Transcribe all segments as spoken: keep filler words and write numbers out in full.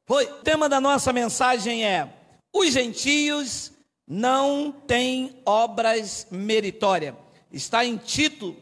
Foi. O tema da nossa mensagem é: os gentios não têm obras meritórias. Está em Tito,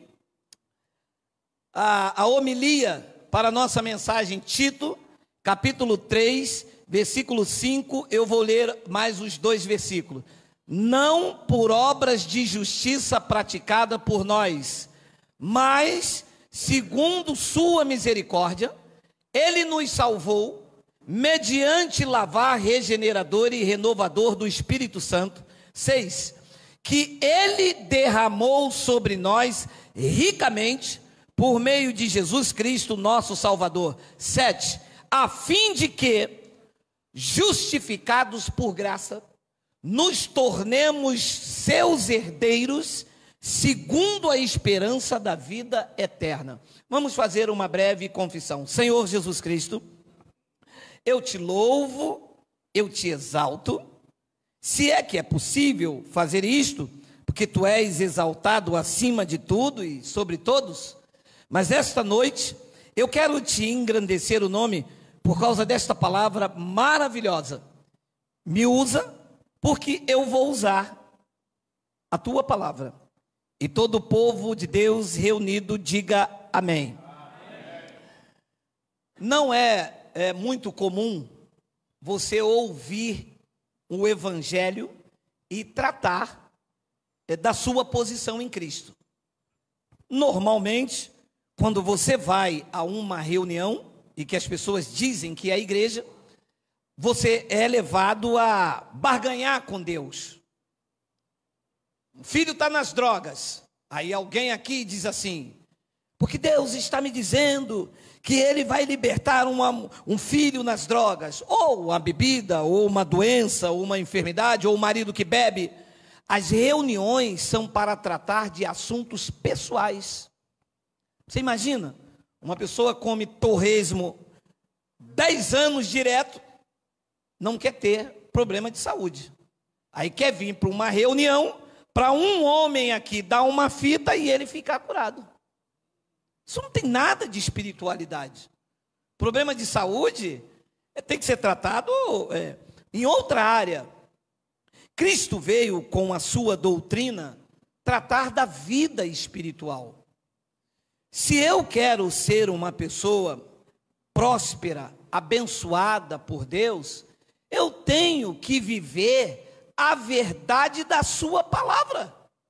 a, a homilia para a nossa mensagem, Tito, capítulo três, versículo cinco. Eu vou ler mais os dois versículos. Não por obras de justiça praticada por nós, mas segundo sua misericórdia, ele nos salvou mediante lavar regenerador e renovador do Espírito Santo. Seis, que ele derramou sobre nós ricamente por meio de Jesus Cristo, nosso Salvador. Sete, a fim de que, justificados por graça, nos tornemos seus herdeiros, segundo a esperança da vida eterna. Vamos fazer uma breve confissão. Senhor Jesus Cristo, eu te louvo, eu te exalto, se é que é possível fazer isto, porque tu és exaltado acima de tudo e sobre todos, mas esta noite eu quero te engrandecer o nome por causa desta palavra maravilhosa. Me usa, porque eu vou usar a tua palavra. E todo o povo de Deus reunido diga amém. Amém. Não é, é muito comum você ouvir o evangelho e tratar é, da sua posição em Cristo. Normalmente, quando você vai a uma reunião e que as pessoas dizem que é a igreja, você é levado a barganhar com Deus. O filho está nas drogas. Aí alguém aqui diz assim: porque Deus está me dizendo que Ele vai libertar uma, um filho nas drogas, ou uma bebida, ou uma doença, ou uma enfermidade, ou o marido que bebe. As reuniões são para tratar de assuntos pessoais. Você imagina? Uma pessoa come torresmo dez anos direto, não quer ter problema de saúde. Aí quer vir para uma reunião, para um homem aqui dar uma fita e ele ficar curado. Isso não tem nada de espiritualidade. Problema de saúde é, tem que ser tratado é, em outra área. Cristo veio com a sua doutrina tratar da vida espiritual. Se eu quero ser uma pessoa próspera, abençoada por Deus, eu tenho que viver a verdade da sua palavra.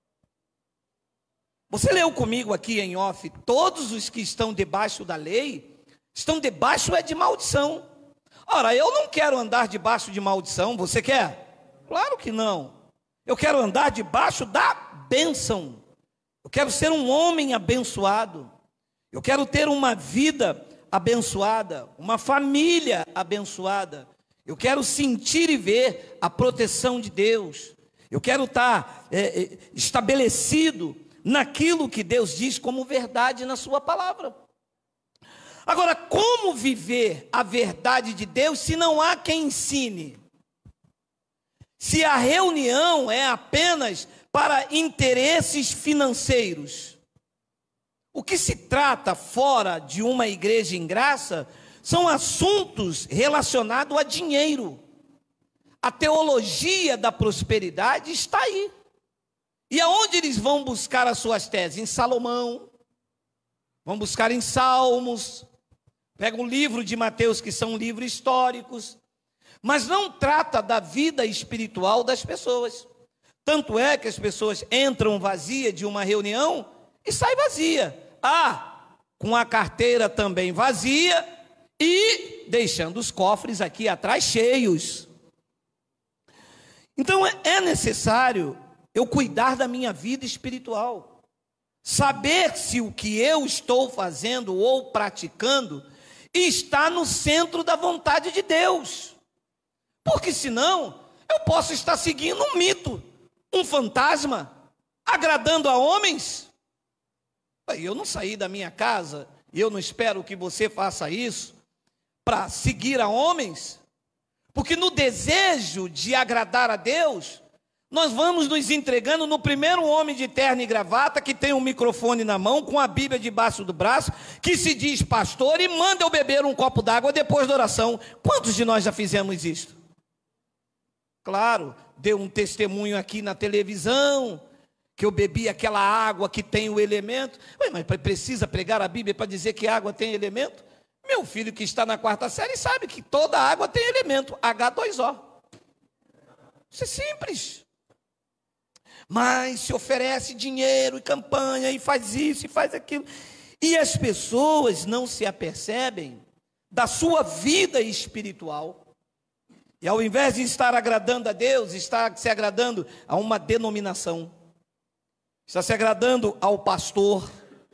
Você leu comigo aqui em off: todos os que estão debaixo da lei, estão debaixo é de maldição. Ora, eu não quero andar debaixo de maldição, você quer? Claro que não. Eu quero andar debaixo da bênção. Eu quero ser um homem abençoado. Eu quero ter uma vida abençoada, uma família abençoada. Eu quero sentir e ver a proteção de Deus. Eu quero estar é, estabelecido naquilo que Deus diz como verdade na sua palavra. Agora, como viver a verdade de Deus se não há quem ensine? Se a reunião é apenas para interesses financeiros. O que se trata fora de uma igreja em graça são assuntos relacionados a dinheiro. A teologia da prosperidade está aí. E aonde eles vão buscar as suas teses? Em Salomão, vão buscar em Salmos, pega um livro de Mateus, que são livros históricos, mas não trata da vida espiritual das pessoas. Tanto é que as pessoas entram vazias de uma reunião e saem vazia. Ah, com a carteira também vazia e deixando os cofres aqui atrás cheios. Então é necessário eu cuidar da minha vida espiritual, saber se o que eu estou fazendo ou praticando está no centro da vontade de Deus, porque senão eu posso estar seguindo um mito, um fantasma, agradando a homens. Eu não saí da minha casa, e eu não espero que você faça isso, para seguir a homens, porque no desejo de agradar a Deus, Nós vamos nos entregando no primeiro homem de terno e gravata, que tem um microfone na mão, com a Bíblia debaixo do braço, que se diz pastor e manda eu beber um copo d'água depois da oração. Quantos de nós já fizemos isto? Claro, deu um testemunho aqui na televisão, que eu bebi aquela água que tem o elemento. Ué, mas precisa pregar a Bíblia para dizer que água tem elemento? Meu filho que está na quarta série sabe que toda água tem elemento, H dois O. Isso é simples. Mas se oferece dinheiro e campanha, e faz isso e faz aquilo. E as pessoas não se apercebem da sua vida espiritual. E ao invés de estar agradando a Deus, está se agradando a uma denominação. Está se agradando ao pastor.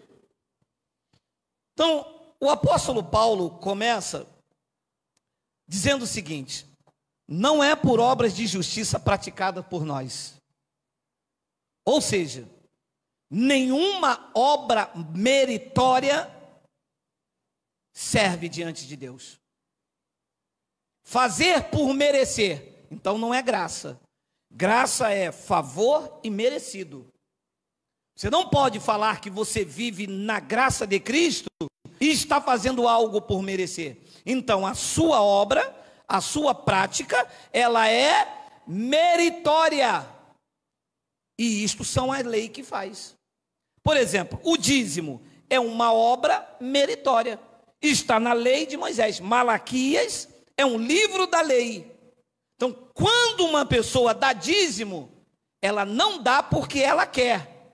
Então, o apóstolo Paulo começa dizendo o seguinte: não é por obras de justiça praticadas por nós. Ou seja, nenhuma obra meritória serve diante de Deus. Fazer por merecer, então não é graça. Graça é favor e merecido. Você não pode falar que você vive na graça de Cristo e está fazendo algo por merecer. Então a sua obra, a sua prática, ela é meritória. E isto são a lei que faz. Por exemplo, o dízimo é uma obra meritória. Está na lei de Moisés. Malaquias é um livro da lei. Então, quando uma pessoa dá dízimo, ela não dá porque ela quer.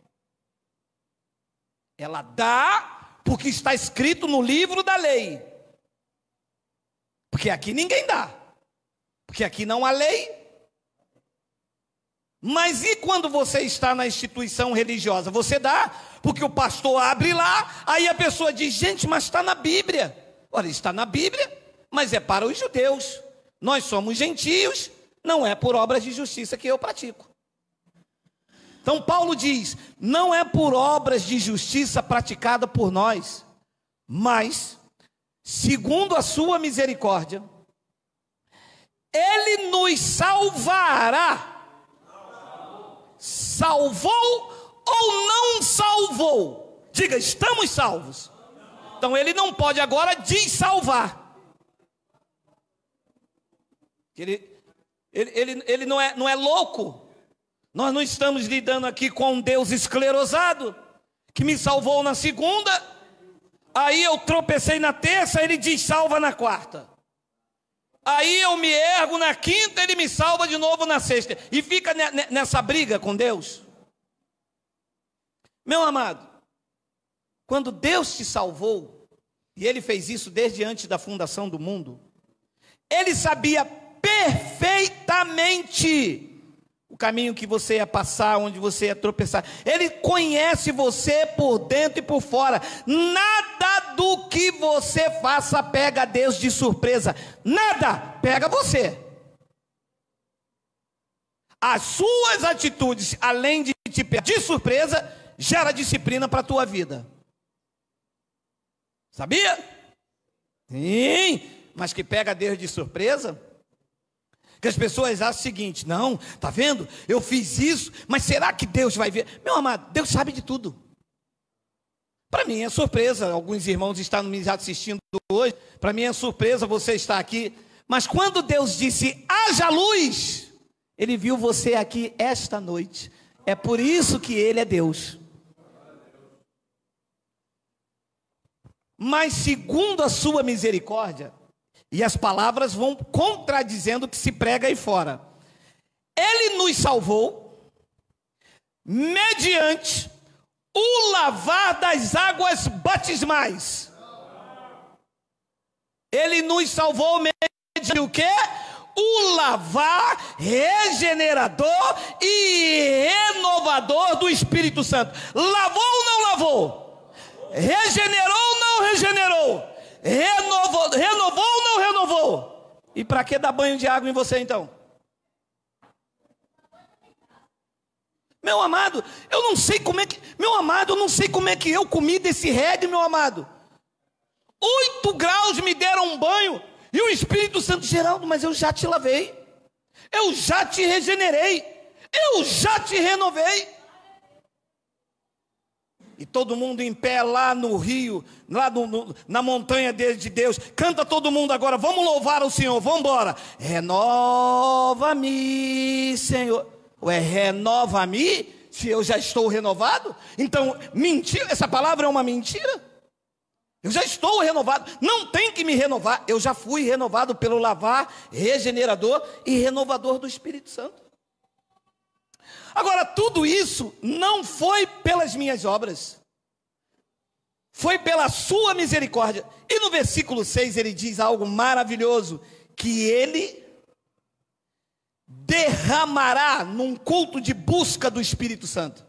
Ela dá porque está escrito no livro da lei. Porque aqui ninguém dá. Porque aqui não há lei. Mas e quando você está na instituição religiosa? Você dá, porque o pastor abre lá, aí a pessoa diz, gente, mas está na Bíblia. Olha, está na Bíblia, mas é para os judeus. Nós somos gentios, não é por obras de justiça que eu pratico. Então Paulo diz, não é por obras de justiça praticada por nós, mas, segundo a sua misericórdia, Ele nos salvará. Salvou ou não salvou? Diga, estamos salvos. Então ele não pode agora desalvar. Ele, ele, ele, ele não, é, não é louco. Nós não estamos lidando aqui com um Deus esclerosado, que me salvou na segunda, aí eu tropecei na terça, ele desalva na quarta. Aí eu me ergo na quinta, ele me salva de novo na sexta. E fica nessa briga com Deus. Meu amado, quando Deus te salvou, e Ele fez isso desde antes da fundação do mundo, Ele sabia perfeitamente o caminho que você ia passar, onde você ia tropeçar. Ele conhece você por dentro e por fora. Nada do que você faça pega Deus de surpresa. Nada pega você. As suas atitudes, além de te pegar de surpresa, gera disciplina para a tua vida. Sabia? Sim, mas que pega Deus de surpresa. Que as pessoas acham o seguinte, não, tá vendo? Eu fiz isso, mas será que Deus vai ver? Meu amado, Deus sabe de tudo. Para mim é surpresa, alguns irmãos estão me assistindo hoje, para mim é surpresa você estar aqui, mas quando Deus disse, haja luz, Ele viu você aqui esta noite, é por isso que Ele é Deus. Mas segundo a sua misericórdia, e as palavras vão contradizendo o que se prega aí fora. Ele nos salvou mediante o lavar das águas batismais. Ele nos salvou mediante o quê? O lavar regenerador e renovador do Espírito Santo. Lavou ou não lavou? Regenerou ou não regenerou? Renovou, renovou ou não renovou? E para que dar banho de água em você então? Meu amado, eu não sei como é que, meu amado, eu não sei como é que eu comi desse reggae, meu amado. Oito graus me deram um banho e o Espírito Santo, Geraldo, mas eu já te lavei, eu já te regenerei, Eu já te renovei. E todo mundo em pé lá no rio, lá no, no, na montanha de, de Deus. Canta todo mundo agora, vamos louvar o Senhor, vamos embora. Renova-me, Senhor. Ué, renova-me? Se eu já estou renovado? Então, mentira, essa palavra é uma mentira? Eu já estou renovado, não tem que me renovar. Eu já fui renovado pelo lavar regenerador e renovador do Espírito Santo. Agora, tudo isso não foi pelas minhas obras, foi pela sua misericórdia. E no versículo seis ele diz algo maravilhoso, que ele derramará num culto de busca do Espírito Santo.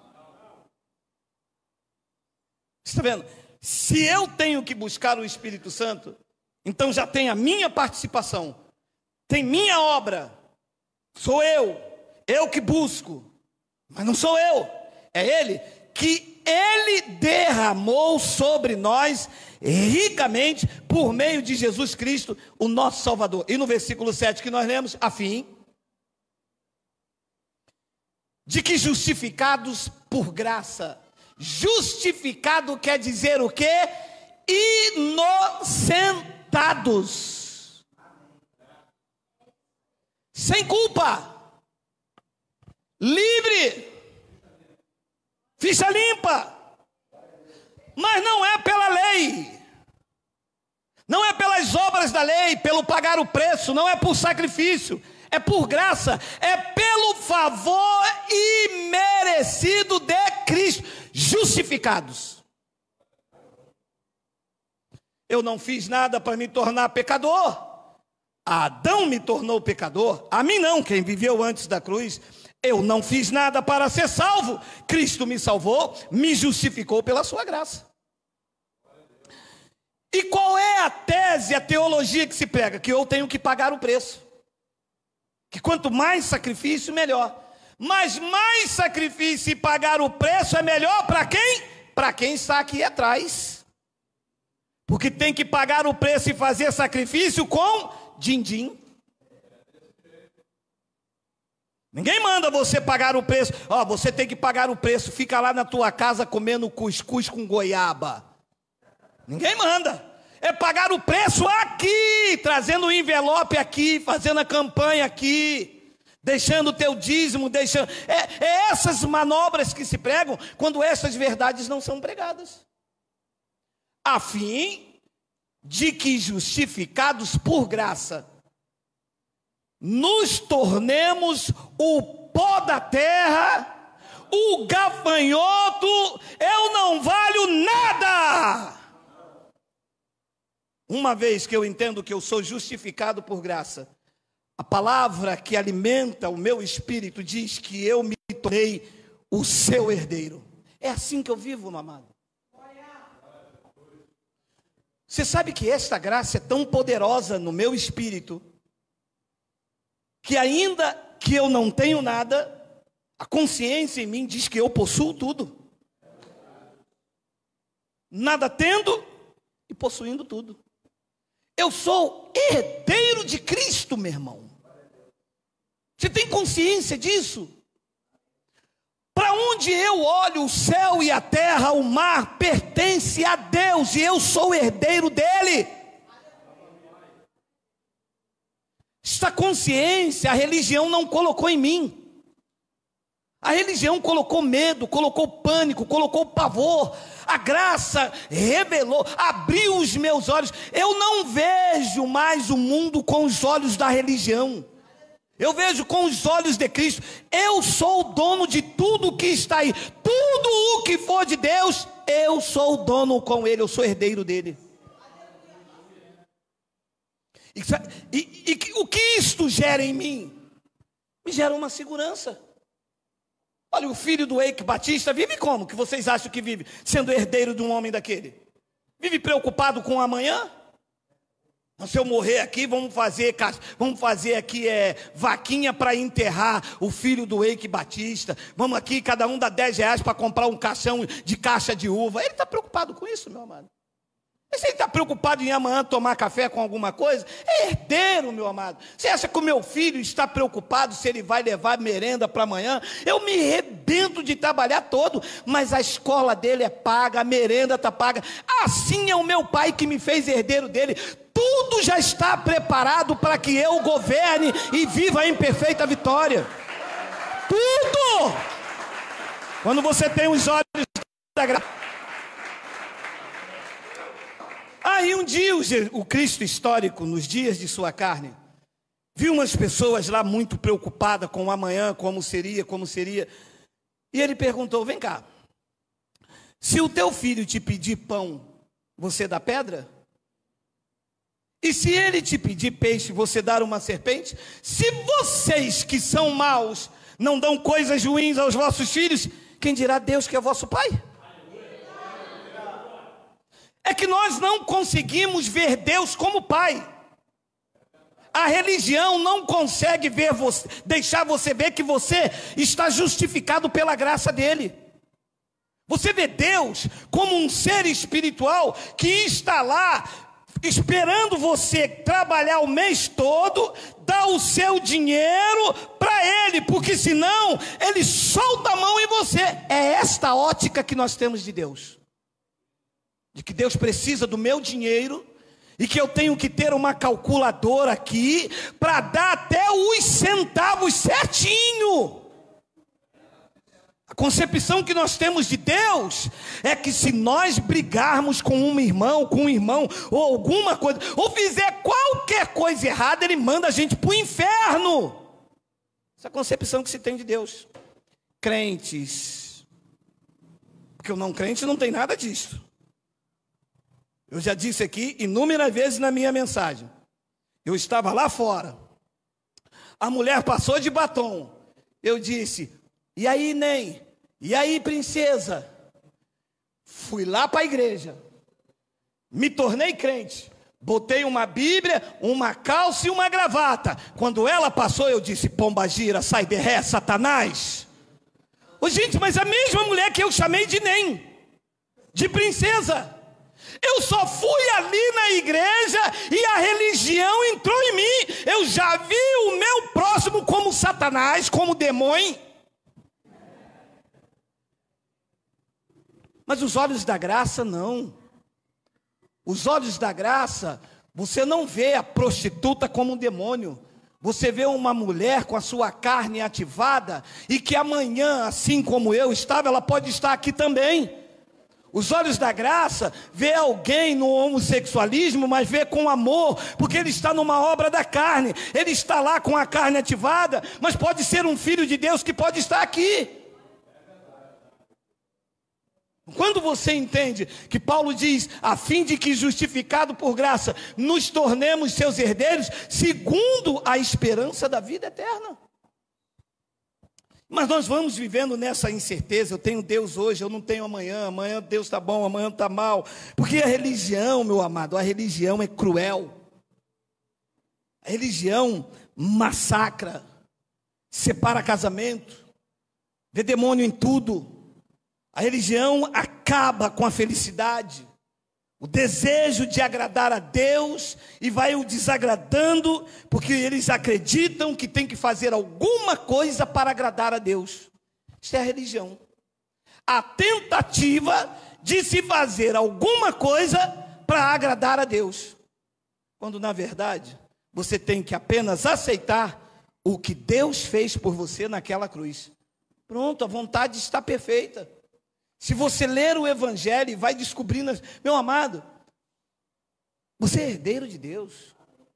Você está vendo? Se eu tenho que buscar o Espírito Santo, então já tem a minha participação, tem minha obra, sou eu. Eu que busco, mas não sou eu, é Ele, que Ele derramou sobre nós ricamente por meio de Jesus Cristo, o nosso Salvador. E no versículo sete que nós lemos, a fim de que justificados por graça, justificado quer dizer o quê? Inocentados, sem culpa, livre, ficha limpa. Mas não é pela lei, não é pelas obras da lei, pelo pagar o preço, não é por sacrifício, é por graça, é pelo favor imerecido de Cristo, justificados. Eu não fiz nada para me tornar pecador, Adão me tornou pecador, a mim não, quem viveu antes da cruz. Eu não fiz nada para ser salvo, Cristo me salvou, me justificou pela sua graça. E qual é a tese, a teologia que se prega? Que eu tenho que pagar o preço, que quanto mais sacrifício, melhor. Mas mais sacrifício e pagar o preço é melhor para quem? Para quem está aqui atrás. Porque tem que pagar o preço e fazer sacrifício com din-din. Ninguém manda você pagar o preço. Ó, oh, você tem que pagar o preço. Fica lá na tua casa comendo cuscuz com goiaba. Ninguém manda. É pagar o preço aqui, trazendo o envelope aqui, fazendo a campanha aqui, deixando o teu dízimo, deixando. É, é essas manobras que se pregam quando essas verdades não são pregadas. A fim de que, justificados por graça, nos tornemos o pó da terra, o gafanhoto. Eu não valho nada. Uma vez que eu entendo que eu sou justificado por graça, a palavra que alimenta o meu espírito diz que eu me tornei o seu herdeiro. É assim que eu vivo, meu amado. Você sabe que esta graça é tão poderosa no meu espírito, que ainda que eu não tenho nada, a consciência em mim diz que eu possuo tudo. Nada tendo e possuindo tudo. Eu sou herdeiro de Cristo, meu irmão. Você tem consciência disso? Para onde eu olho, o céu e a terra, o mar, pertence a Deus, e eu sou herdeiro dele. Esta consciência a religião não colocou em mim. A religião colocou medo, colocou pânico, colocou pavor. A graça revelou, abriu os meus olhos. Eu não vejo mais o mundo com os olhos da religião. Eu vejo com os olhos de Cristo. Eu sou o dono de tudo que está aí. Tudo o que for de Deus, eu sou o dono com ele, eu sou herdeiro dele. E, e, e o que isto gera em mim? Me gera uma segurança. Olha, o filho do Eike Batista vive como? Que vocês acham que vive? Sendo herdeiro de um homem daquele? Vive preocupado com o amanhã? Se eu morrer aqui, vamos fazer, vamos fazer aqui é, vaquinha para enterrar o filho do Eike Batista. Vamos aqui, cada um dá dez reais para comprar um caixão de caixa de uva. Ele está preocupado com isso, meu amado. Mas ele está preocupado em amanhã tomar café com alguma coisa? É herdeiro, meu amado. Você acha que o meu filho está preocupado se ele vai levar merenda para amanhã? Eu me arrebento de trabalhar todo, mas a escola dele é paga, a merenda está paga. Assim é o meu pai que me fez herdeiro dele. Tudo já está preparado para que eu governe e viva em perfeita vitória. Tudo! Quando você tem os olhos da graça. Aí um dia o Cristo histórico, nos dias de sua carne, viu umas pessoas lá muito preocupadas com o amanhã, como seria, como seria. E ele perguntou, vem cá, se o teu filho te pedir pão, você dá pedra? E se ele te pedir peixe, você dá uma serpente? Se vocês que são maus não dão coisas ruins aos vossos filhos, quem dirá Deus que é vosso Pai? É que nós não conseguimos ver Deus como Pai. A religião não consegue ver você, deixar você ver que você está justificado pela graça dele. Você vê Deus como um ser espiritual que está lá esperando você trabalhar o mês todo, dar o seu dinheiro para ele, porque senão ele solta a mão em você. É esta ótica que nós temos de Deus. De que Deus precisa do meu dinheiro e que eu tenho que ter uma calculadora aqui para dar até os centavos certinho. A concepção que nós temos de Deus é que se nós brigarmos com um irmão, com um irmão, ou alguma coisa, ou fizer qualquer coisa errada, ele manda a gente para o inferno. Essa é a concepção que se tem de Deus. Crentes, porque o não crente não tem nada disso. Eu já disse aqui inúmeras vezes na minha mensagem. Eu estava lá fora. A mulher passou de batom. Eu disse, e aí, Ney? E aí, princesa? Fui lá para a igreja. Me tornei crente. Botei uma Bíblia, uma calça e uma gravata. Quando ela passou, eu disse, pombagira, sai de ré, Satanás. Ô, gente, mas a mesma mulher que eu chamei de Ney, de princesa. Eu só fui ali na igreja e a religião entrou em mim. Eu já vi o meu próximo como Satanás, como demônio. Mas os olhos da graça não. Os olhos da graça, você não vê a prostituta como um demônio. Você vê uma mulher com a sua carne ativada e que amanhã, assim como eu estava, ela pode estar aqui também. Os olhos da graça vê alguém no homossexualismo, mas vê com amor, porque ele está numa obra da carne. Ele está lá com a carne ativada, mas pode ser um filho de Deus que pode estar aqui. Quando você entende que Paulo diz, a fim de que justificado por graça, nos tornemos seus herdeiros, segundo a esperança da vida eterna. Mas nós vamos vivendo nessa incerteza, eu tenho Deus hoje, eu não tenho amanhã, amanhã Deus está bom, amanhã está mal. Porque a religião, meu amado, a religião é cruel. A religião massacra, separa casamento, vê demônio em tudo. A religião acaba com a felicidade, o desejo de agradar a Deus, e vai o desagradando, porque eles acreditam que tem que fazer alguma coisa para agradar a Deus. Isso é a religião. A tentativa de se fazer alguma coisa para agradar a Deus. Quando na verdade, você tem que apenas aceitar o que Deus fez por você naquela cruz. Pronto, a vontade está perfeita. Se você ler o Evangelho e vai descobrindo, meu amado, você é herdeiro de Deus.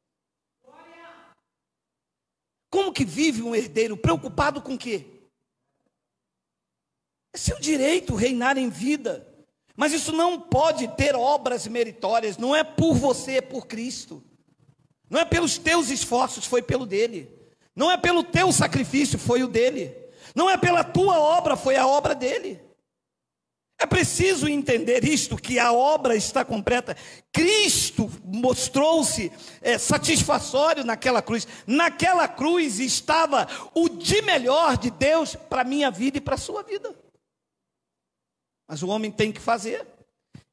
Como que vive um herdeiro? Preocupado com o quê? É seu direito reinar em vida. Mas isso não pode ter obras meritórias. Não é por você, é por Cristo. Não é pelos teus esforços, foi pelo dele. Não é pelo teu sacrifício, foi o dele. Não é pela tua obra, foi a obra dele. É preciso entender isto, que a obra está completa. Cristo mostrou-se é, satisfatório naquela cruz. Naquela cruz estava o de melhor de Deus para a minha vida e para a sua vida. Mas o homem tem que fazer.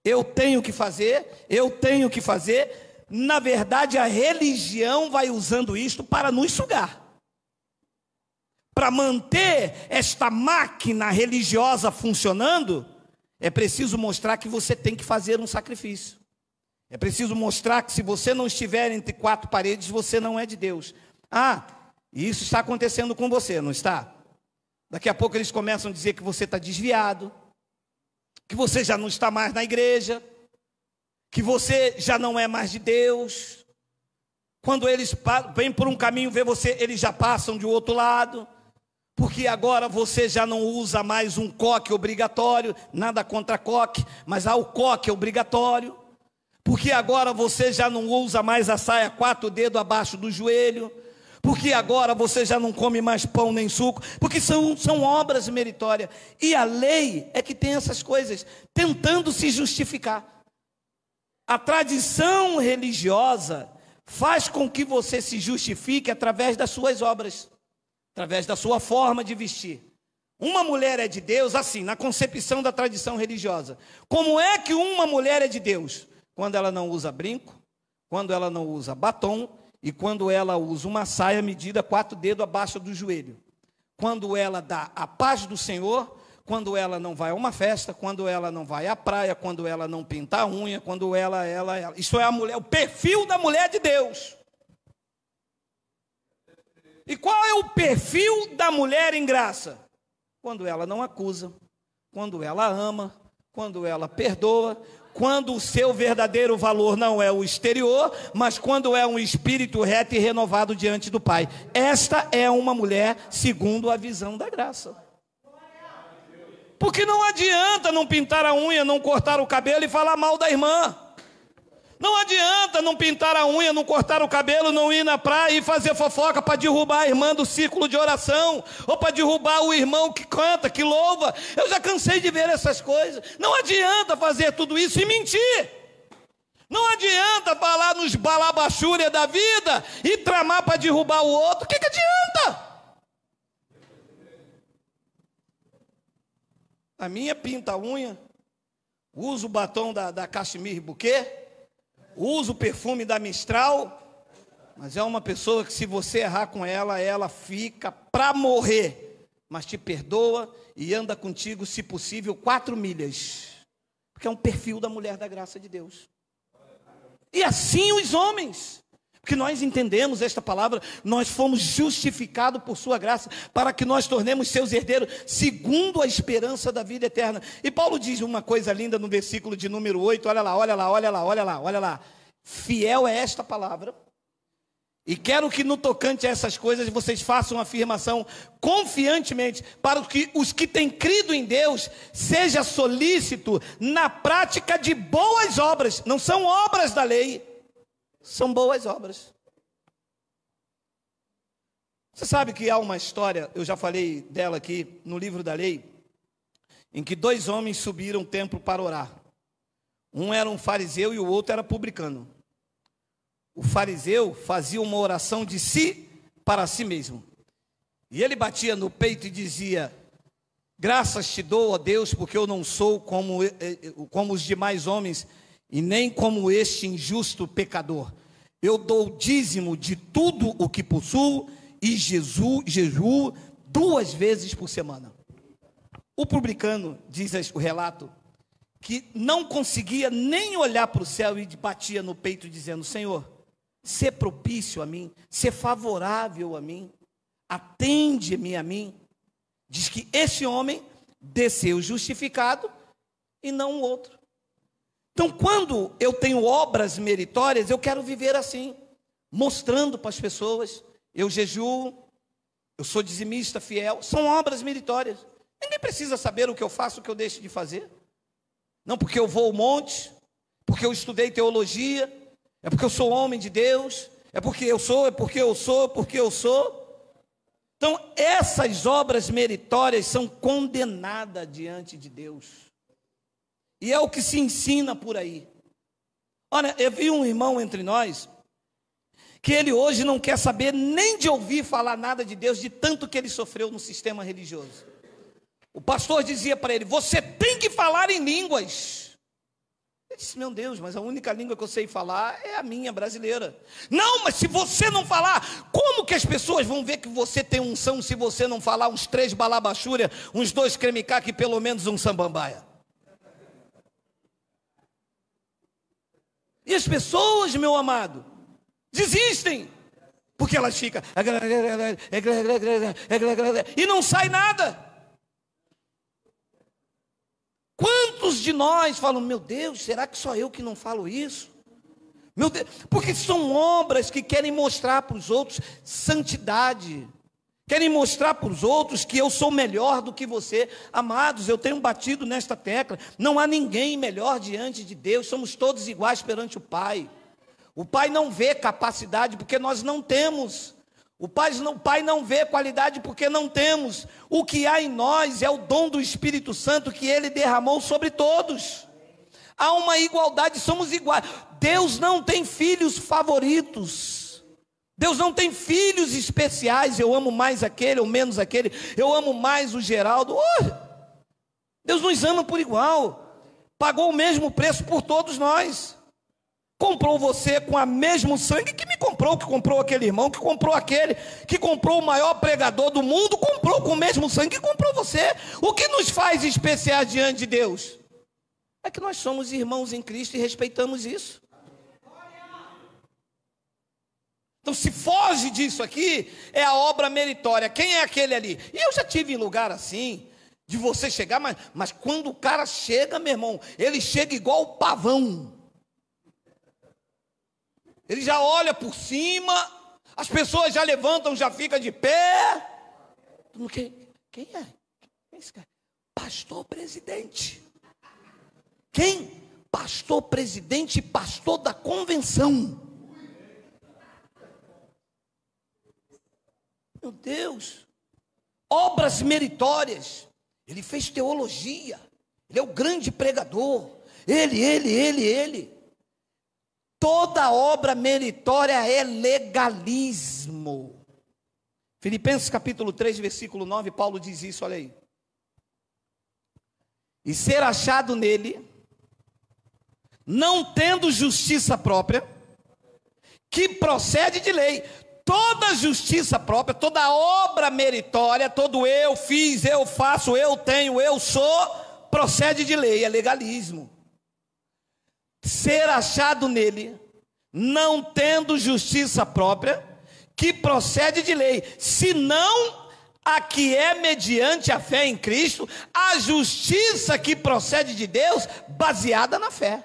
eu tenho que fazer, eu tenho que fazer. Na verdade, a religião vai usando isto para nos sugar. Para manter esta máquina religiosa funcionando, é preciso mostrar que você tem que fazer um sacrifício. É preciso mostrar que se você não estiver entre quatro paredes, você não é de Deus. Ah, e isso está acontecendo com você, não está? Daqui a pouco eles começam a dizer que você está desviado, que você já não está mais na igreja, que você já não é mais de Deus. Quando eles vêm por um caminho ver você, eles já passam de outro lado, porque agora você já não usa mais um coque obrigatório, nada contra coque, mas há o coque obrigatório, porque agora você já não usa mais a saia quatro dedos abaixo do joelho, porque agora você já não come mais pão nem suco, porque são, são obras meritórias. E a lei é que tem essas coisas, tentando se justificar. A tradição religiosa faz com que você se justifique através das suas obras, através da sua forma de vestir. Uma mulher é de Deus, assim, na concepção da tradição religiosa. Como é que uma mulher é de Deus? Quando ela não usa brinco, quando ela não usa batom, e quando ela usa uma saia medida quatro dedos abaixo do joelho. Quando ela dá a paz do Senhor, quando ela não vai a uma festa, quando ela não vai à praia, quando ela não pinta a unha, quando ela, ela, ela. Isso é a mulher, o perfil da mulher de Deus. E qual é o perfil da mulher em graça? Quando ela não acusa, quando ela ama, quando ela perdoa, quando o seu verdadeiro valor não é o exterior, mas quando é um espírito reto e renovado diante do Pai. Esta é uma mulher segundo a visão da graça. Porque não adianta não pintar a unha, não cortar o cabelo e falar mal da irmã. Não adianta não pintar a unha, não cortar o cabelo, não ir na praia e fazer fofoca para derrubar a irmã do círculo de oração, ou para derrubar o irmão que canta, que louva. Eu já cansei de ver essas coisas. Não adianta fazer tudo isso e mentir. Não adianta falar nos balabachúria da vida e tramar para derrubar o outro. O que, que adianta? A minha pinta a unha, usa o batom da, da Cachemire Bouquet, usa o perfume da Mistral, mas é uma pessoa que se você errar com ela, ela fica para morrer, mas te perdoa e anda contigo, se possível, quatro milhas, porque é um perfil da mulher da graça de Deus. E assim os homens, porque nós entendemos esta palavra, nós fomos justificados por sua graça, para que nós tornemos seus herdeiros, segundo a esperança da vida eterna. E Paulo diz uma coisa linda no versículo de número oito, olha lá, olha lá, olha lá, olha lá, olha lá. Fiel é esta palavra, e quero que no tocante a essas coisas, vocês façam uma afirmação confiantemente, para que os que têm crido em Deus, seja solícito na prática de boas obras, não são obras da lei, são boas obras. Você sabe que há uma história, eu já falei dela aqui no livro da lei, em que dois homens subiram ao templo para orar. Um era um fariseu e o outro era publicano. O fariseu fazia uma oração de si para si mesmo. E ele batia no peito e dizia: graças te dou, ó Deus, porque eu não sou como, como os demais homens, e nem como este injusto pecador. Eu dou dízimo de tudo o que possuo e jejuo, jejuo duas vezes por semana. O publicano, diz o relato, que não conseguia nem olhar para o céu e batia no peito dizendo: Senhor, sê propício a mim, sê favorável a mim, atende-me a mim. Diz que esse homem desceu justificado e não o outro. Então, quando eu tenho obras meritórias, eu quero viver assim, mostrando para as pessoas: eu jejuo, eu sou dizimista fiel, são obras meritórias. Ninguém precisa saber o que eu faço, o que eu deixo de fazer. Não porque eu vou ao monte, porque eu estudei teologia, é porque eu sou homem de Deus, é porque eu sou, é porque eu sou, porque eu sou. Então, essas obras meritórias são condenadas diante de Deus. E é o que se ensina por aí. Olha, eu vi um irmão entre nós, que ele hoje não quer saber nem de ouvir falar nada de Deus, de tanto que ele sofreu no sistema religioso. O pastor dizia para ele: você tem que falar em línguas. Eu disse, meu Deus, mas a única língua que eu sei falar é a minha, brasileira. Não, mas se você não falar, como que as pessoas vão ver que você tem unção se você não falar uns três balabachúria, uns dois cremicá e pelo menos um sambambaia? E as pessoas, meu amado, desistem, porque elas ficam e não sai nada. Quantos de nós falam, meu Deus, será que só eu que não falo isso? Meu Deus, porque são obras que querem mostrar para os outros santidade, querem mostrar para os outros que eu sou melhor do que você. Amados, eu tenho batido nesta tecla, não há ninguém melhor diante de Deus, somos todos iguais perante o Pai. O Pai não vê capacidade porque nós não temos. O pai, não, o pai não vê qualidade porque não temos. O que há em nós é o dom do Espírito Santo que Ele derramou sobre todos. Há uma igualdade, somos iguais. Deus não tem filhos favoritos. Deus não tem filhos especiais. Eu amo mais aquele ou menos aquele. Eu amo mais o Geraldo. Oh, Deus nos ama por igual. Pagou o mesmo preço por todos nós. Comprou você com o mesmo sangue que me comprou, que comprou aquele irmão, que comprou aquele, que comprou o maior pregador do mundo, comprou com o mesmo sangue que comprou você. O que nos faz especiais diante de Deus? É que nós somos irmãos em Cristo e respeitamos isso. Então, se foge disso aqui, é a obra meritória. Quem é aquele ali? E eu já tive em lugar assim, de você chegar, mas, mas quando o cara chega, meu irmão, ele chega igual o pavão. Ele já olha por cima, as pessoas já levantam, já ficam de pé. Quem, quem é? Quem é esse cara? Pastor presidente. Quem? Pastor presidente e pastor da convenção. Meu Deus. Obras meritórias. Ele fez teologia. Ele é o grande pregador. Ele, ele, ele, ele. Toda obra meritória é legalismo. Filipenses capítulo três, versículo nove, Paulo diz isso, olha aí. E ser achado nele, não tendo justiça própria, que procede de lei. Toda justiça própria, toda obra meritória, todo eu fiz, eu faço, eu tenho, eu sou, procede de lei, é legalismo. Ser achado nele, não tendo justiça própria, que procede de lei, senão a que é mediante a fé em Cristo, a justiça que procede de Deus, baseada na fé.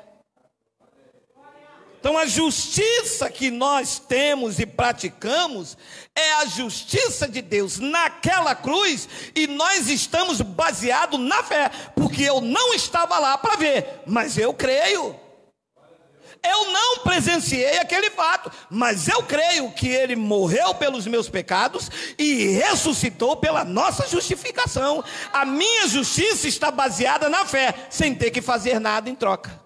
Então a justiça que nós temos e praticamos, é a justiça de Deus naquela cruz, e nós estamos baseados na fé, porque eu não estava lá para ver, mas eu creio. Eu não presenciei aquele fato, mas eu creio que Ele morreu pelos meus pecados e ressuscitou pela nossa justificação. A minha justiça está baseada na fé, sem ter que fazer nada em troca.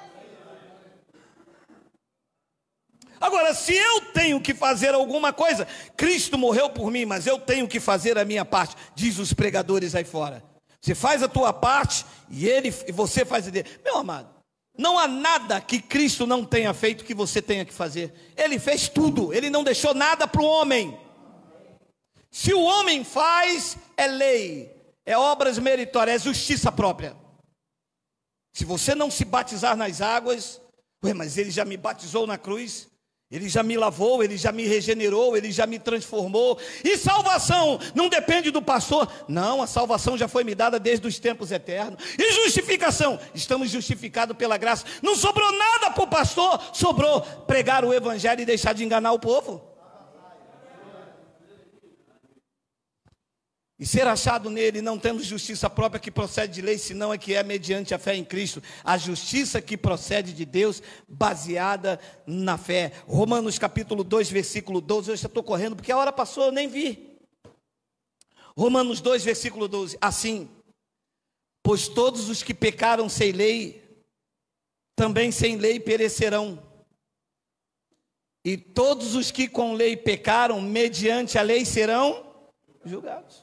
Agora, se eu tenho que fazer alguma coisa, Cristo morreu por mim, mas eu tenho que fazer a minha parte, diz os pregadores aí fora. Você faz a tua parte e ele, e você faz a dele. Meu amado, não há nada que Cristo não tenha feito que você tenha que fazer. Ele fez tudo, Ele não deixou nada para o homem. Se o homem faz, é lei, é obras meritórias, é justiça própria. Se você não se batizar nas águas, ué, mas Ele já me batizou na cruz, Ele já me lavou, Ele já me regenerou, Ele já me transformou. E salvação não depende do pastor. Não, a salvação já foi me dada desde os tempos eternos. E justificação, estamos justificados pela graça. Não sobrou nada para o pastor, sobrou pregar o evangelho e deixar de enganar o povo. E ser achado nele, não tendo justiça própria que procede de lei, senão é que é mediante a fé em Cristo, a justiça que procede de Deus, baseada na fé. Romanos capítulo dois, versículo doze, eu já estou correndo, porque a hora passou, eu nem vi. Romanos dois, versículo doze, assim, pois todos os que pecaram sem lei, também sem lei perecerão. E todos os que com lei pecaram, mediante a lei serão julgados.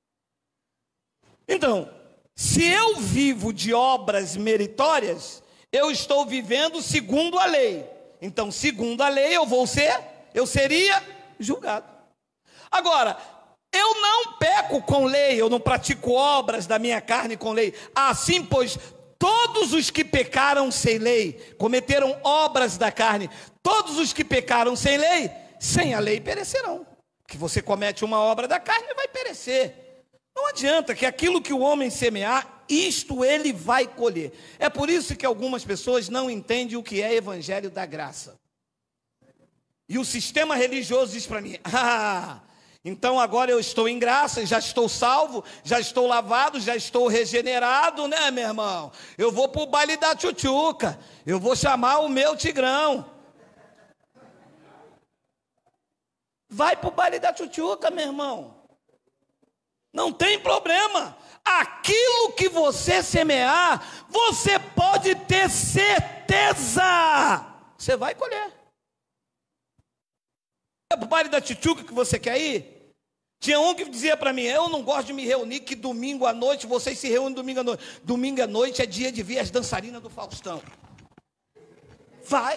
Então, se eu vivo de obras meritórias, eu estou vivendo segundo a lei. Então, segundo a lei, eu vou ser, eu seria julgado. Agora, eu não peco com lei, eu não pratico obras da minha carne com lei. Assim, pois, todos os que pecaram sem lei, cometeram obras da carne, todos os que pecaram sem lei, sem a lei perecerão. Que você comete uma obra da carne, vai perecer. Não adianta, que aquilo que o homem semear, isto ele vai colher. É por isso que algumas pessoas não entendem o que é evangelho da graça. E o sistema religioso diz para mim, ah, então agora eu estou em graça, já estou salvo, já estou lavado, já estou regenerado, né, meu irmão? Eu vou para o baile da tchutchuca, eu vou chamar o meu tigrão. Vai para o baile da tchutchuca, meu irmão. Não tem problema. Aquilo que você semear, você pode ter certeza, você vai colher. É para o baile da tchutchuca que você quer ir? Tinha um que dizia para mim, eu não gosto de me reunir, que domingo à noite, vocês se reúnem domingo à noite. Domingo à noite é dia de ver as dançarinas do Faustão. Vai.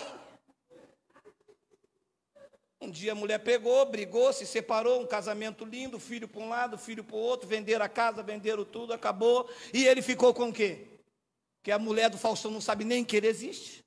Um dia a mulher pegou, brigou, se separou, um casamento lindo, filho para um lado, filho para o outro, venderam a casa, venderam tudo, acabou. E ele ficou com o quê? Que a mulher do Faustão não sabe nem que ele existe.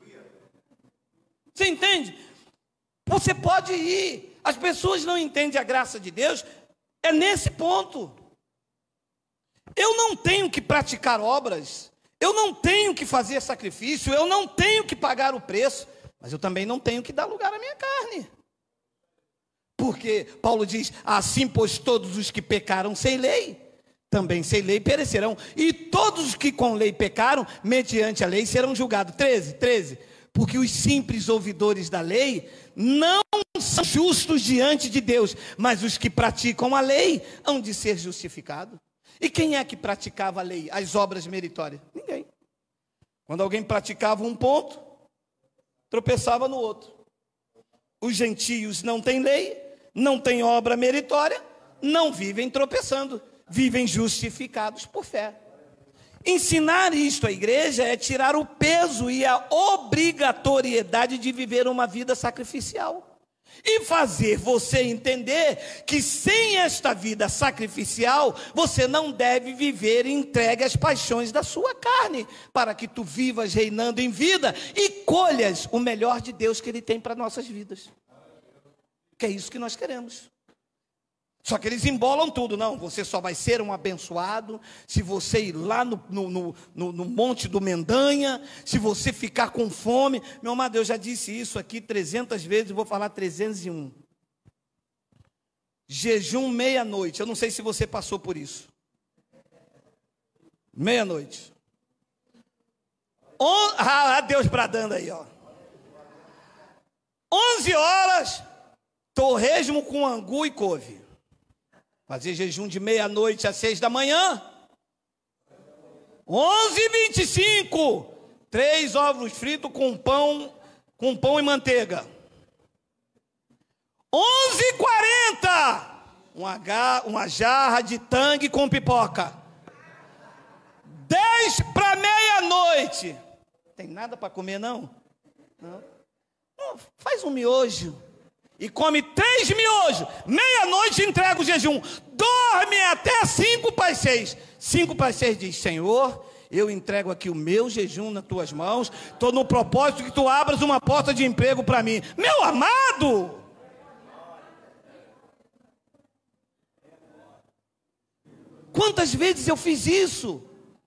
Você entende? Você pode ir. As pessoas não entendem a graça de Deus, é nesse ponto. Eu não tenho que praticar obras, eu não tenho que fazer sacrifício, eu não tenho que pagar o preço, mas eu também não tenho que dar lugar à minha carne. Porque Paulo diz, assim pois todos os que pecaram sem lei, também sem lei perecerão, e todos os que com lei pecaram, mediante a lei serão julgados. treze, treze. Porque os simples ouvidores da lei não são justos diante de Deus, mas os que praticam a lei hão de ser justificados. E quem é que praticava a lei, as obras meritórias? Ninguém. Quando alguém praticava um ponto, tropeçava no outro. Os gentios não têm lei, não têm obra meritória, não vivem tropeçando, vivem justificados por fé. Ensinar isto à igreja é tirar o peso e a obrigatoriedade de viver uma vida sacrificial. E fazer você entender que sem esta vida sacrificial, você não deve viver entregue às paixões da sua carne, para que tu vivas reinando em vida e colhas o melhor de Deus que Ele tem para nossas vidas. Que é isso que nós queremos. Só que eles embolam tudo. Não, você só vai ser um abençoado se você ir lá no, no, no, no, no Monte do Mendanha, se você ficar com fome. Meu amado, eu já disse isso aqui trezentas vezes, vou falar trezentos e um. Jejum meia-noite. Eu não sei se você passou por isso. Meia-noite. On... Ah, Deus bradando aí, ó. onze horas, torresmo com angu e couve. Fazer jejum de meia-noite às seis da manhã. onze e vinte e cinco. Três ovos fritos com pão, com pão e manteiga. onze e quarenta. Uma, uma jarra de tangue com pipoca. dez para meia-noite. Tem nada para comer, não? Não? Não? Faz um miojo. E come três miojos, meia-noite entrega o jejum, dorme até cinco para as seis. Cinco para as seis diz, Senhor, eu entrego aqui o meu jejum nas tuas mãos, estou no propósito que tu abras uma porta de emprego para mim. Meu amado! Quantas vezes eu fiz isso?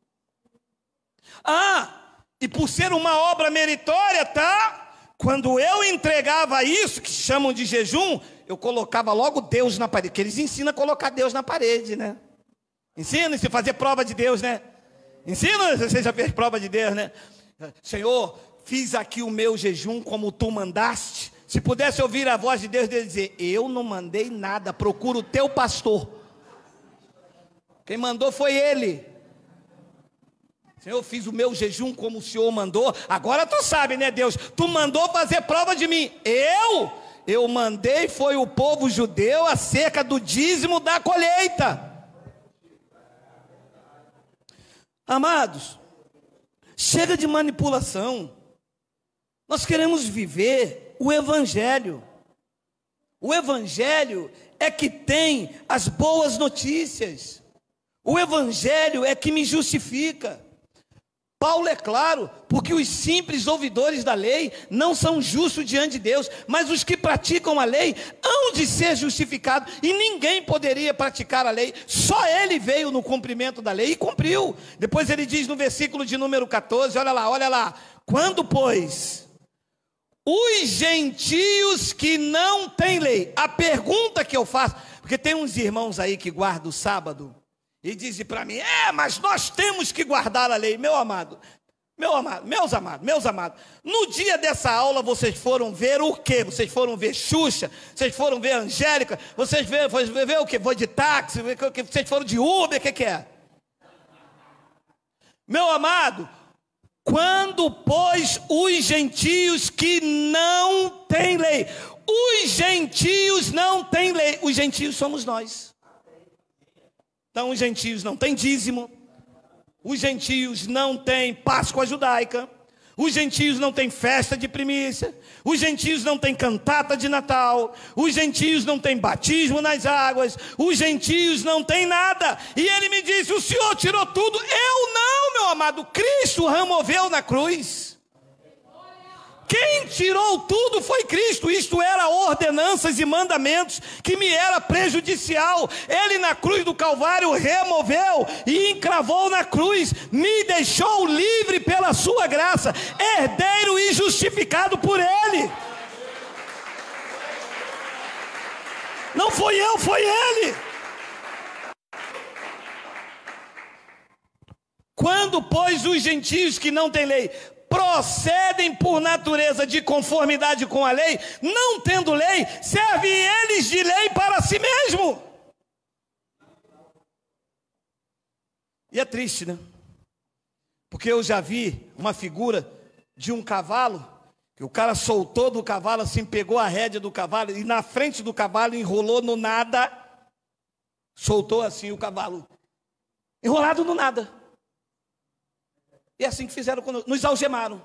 Ah, e por ser uma obra meritória, tá? Quando eu entregava isso, que chamam de jejum, eu colocava logo Deus na parede, porque eles ensinam a colocar Deus na parede, né? Ensina-se a fazer prova de Deus, né? Ensina, você já fez prova de Deus, né? Senhor, fiz aqui o meu jejum como tu mandaste. Se pudesse ouvir a voz de Deus, Deus dizer, eu não mandei nada, procura o teu pastor. Quem mandou foi ele. Senhor, eu fiz o meu jejum como o Senhor mandou. Agora tu sabe, né, Deus? Tu mandou fazer prova de mim. Eu? Eu mandei, foi o povo judeu acerca do dízimo da colheita. Amados, Chega de manipulação. Nós queremos viver o Evangelho. O Evangelho é que tem as boas notícias. O Evangelho é que me justifica. Paulo é claro, porque os simples ouvidores da lei não são justos diante de Deus, mas os que praticam a lei hão de ser justificados, e ninguém poderia praticar a lei, só ele veio no cumprimento da lei e cumpriu. Depois ele diz no versículo de número quatorze, olha lá, olha lá, quando pois os gentios que não têm lei, a pergunta que eu faço, porque tem uns irmãos aí que guardam o sábado, e dizem para mim, é, mas nós temos que guardar a lei. Meu amado, meu amado, meus amados, meus amados, no dia dessa aula vocês foram ver o quê? Vocês foram ver Xuxa, vocês foram ver Angélica, vocês ver, ver, ver o quê? Foi de táxi, vocês foram de Uber, o que que é? Meu amado, quando, pois, os gentios que não têm lei, os gentios não têm lei, os gentios somos nós. Então os gentios não têm dízimo, os gentios não têm Páscoa judaica, os gentios não têm festa de primícia, os gentios não têm cantata de Natal, os gentios não têm batismo nas águas, os gentios não têm nada. E ele me disse, o Senhor tirou tudo. Eu não, meu amado, Cristo removeu na cruz. Quem tirou tudo foi Cristo, isto era ordenanças e mandamentos que me era prejudicial. Ele na cruz do Calvário removeu e encravou na cruz, me deixou livre pela sua graça, herdeiro e justificado por Ele. Não foi eu, foi Ele. Quando, pois, os gentios que não têm lei procedem por natureza de conformidade com a lei, não tendo lei, servem eles de lei para si mesmo. E é triste, né? Porque eu já vi uma figura de um cavalo, que o cara soltou do cavalo assim, pegou a rédea do cavalo e na frente do cavalo enrolou no nada, soltou assim o cavalo, enrolado no nada. E é assim que fizeram quando nos algemaram.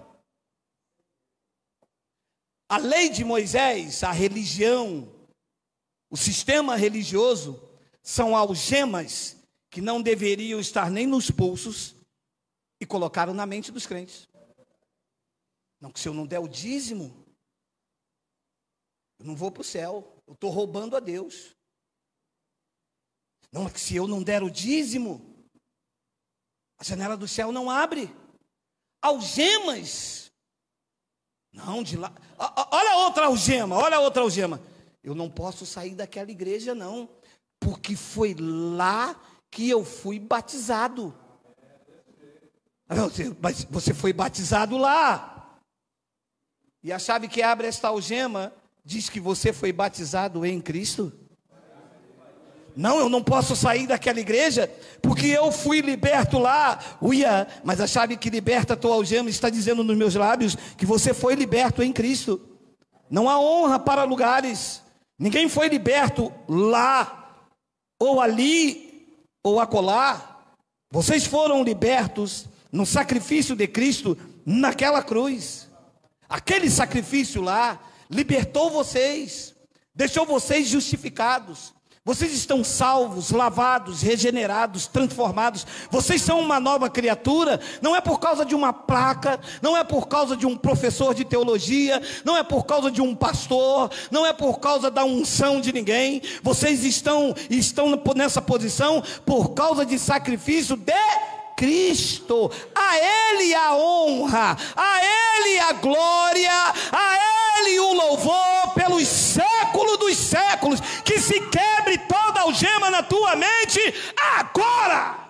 A lei de Moisés, a religião, o sistema religioso, são algemas que não deveriam estar nem nos pulsos e colocaram na mente dos crentes. Não, que se eu não der o dízimo, eu não vou para o céu, eu estou roubando a Deus. Não, é que se eu não der o dízimo, a janela do céu não abre. Algemas. Não, de lá. Olha outra algema, olha outra algema. Eu não posso sair daquela igreja, não, porque foi lá que eu fui batizado. Mas você foi batizado lá. E a chave que abre esta algema diz que você foi batizado em Cristo. Não, eu não posso sair daquela igreja, porque eu fui liberto lá. Uia, mas a chave que liberta a tua algema está dizendo nos meus lábios que você foi liberto em Cristo. Não há honra para lugares. Ninguém foi liberto lá, ou ali, ou acolá. Vocês foram libertos no sacrifício de Cristo naquela cruz. Aquele sacrifício lá libertou vocês, deixou vocês justificados. Vocês estão salvos, lavados, regenerados, transformados. Vocês são uma nova criatura. Não é por causa de uma placa, não é por causa de um professor de teologia, não é por causa de um pastor, não é por causa da unção de ninguém. Vocês estão, estão nessa posição por causa de sacrifício de Cristo. A Ele a honra, a Ele a glória, a Ele o louvor pelos séculos dos séculos. Que se quebre toda algema na tua mente agora.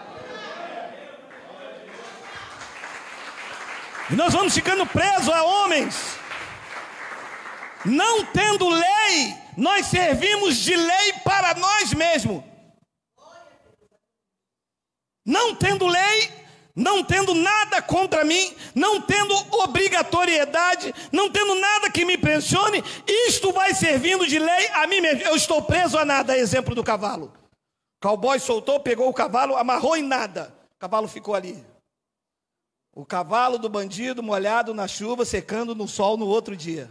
E nós vamos ficando presos a homens. Não tendo lei, nós servimos de lei para nós mesmos. Não tendo lei, não tendo nada contra mim, não tendo obrigatoriedade, não tendo nada que me pressione, isto vai servindo de lei a mim mesmo. Eu estou preso a nada, exemplo do cavalo. O cowboy soltou, pegou o cavalo, amarrou em nada. O cavalo ficou ali. O cavalo do bandido molhado na chuva, secando no sol no outro dia.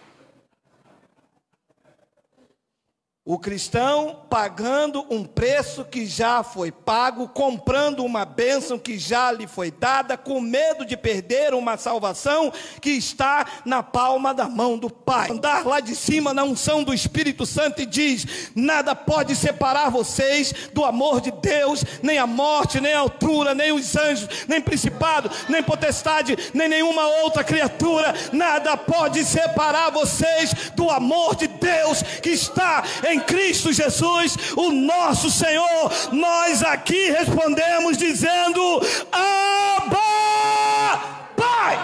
O cristão pagando um preço que já foi pago, comprando uma bênção que já lhe foi dada, com medo de perder uma salvação que está na palma da mão do Pai. Andar lá de cima na unção do Espírito Santo e diz: nada pode separar vocês do amor de Deus, nem a morte, nem a altura, nem os anjos, nem principado, nem potestade, nem nenhuma outra criatura. Nada pode separar vocês do amor de Deus que está em Em Cristo Jesus, o nosso Senhor. Nós aqui respondemos dizendo: Abba, Pai.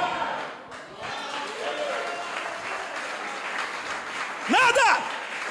Nada.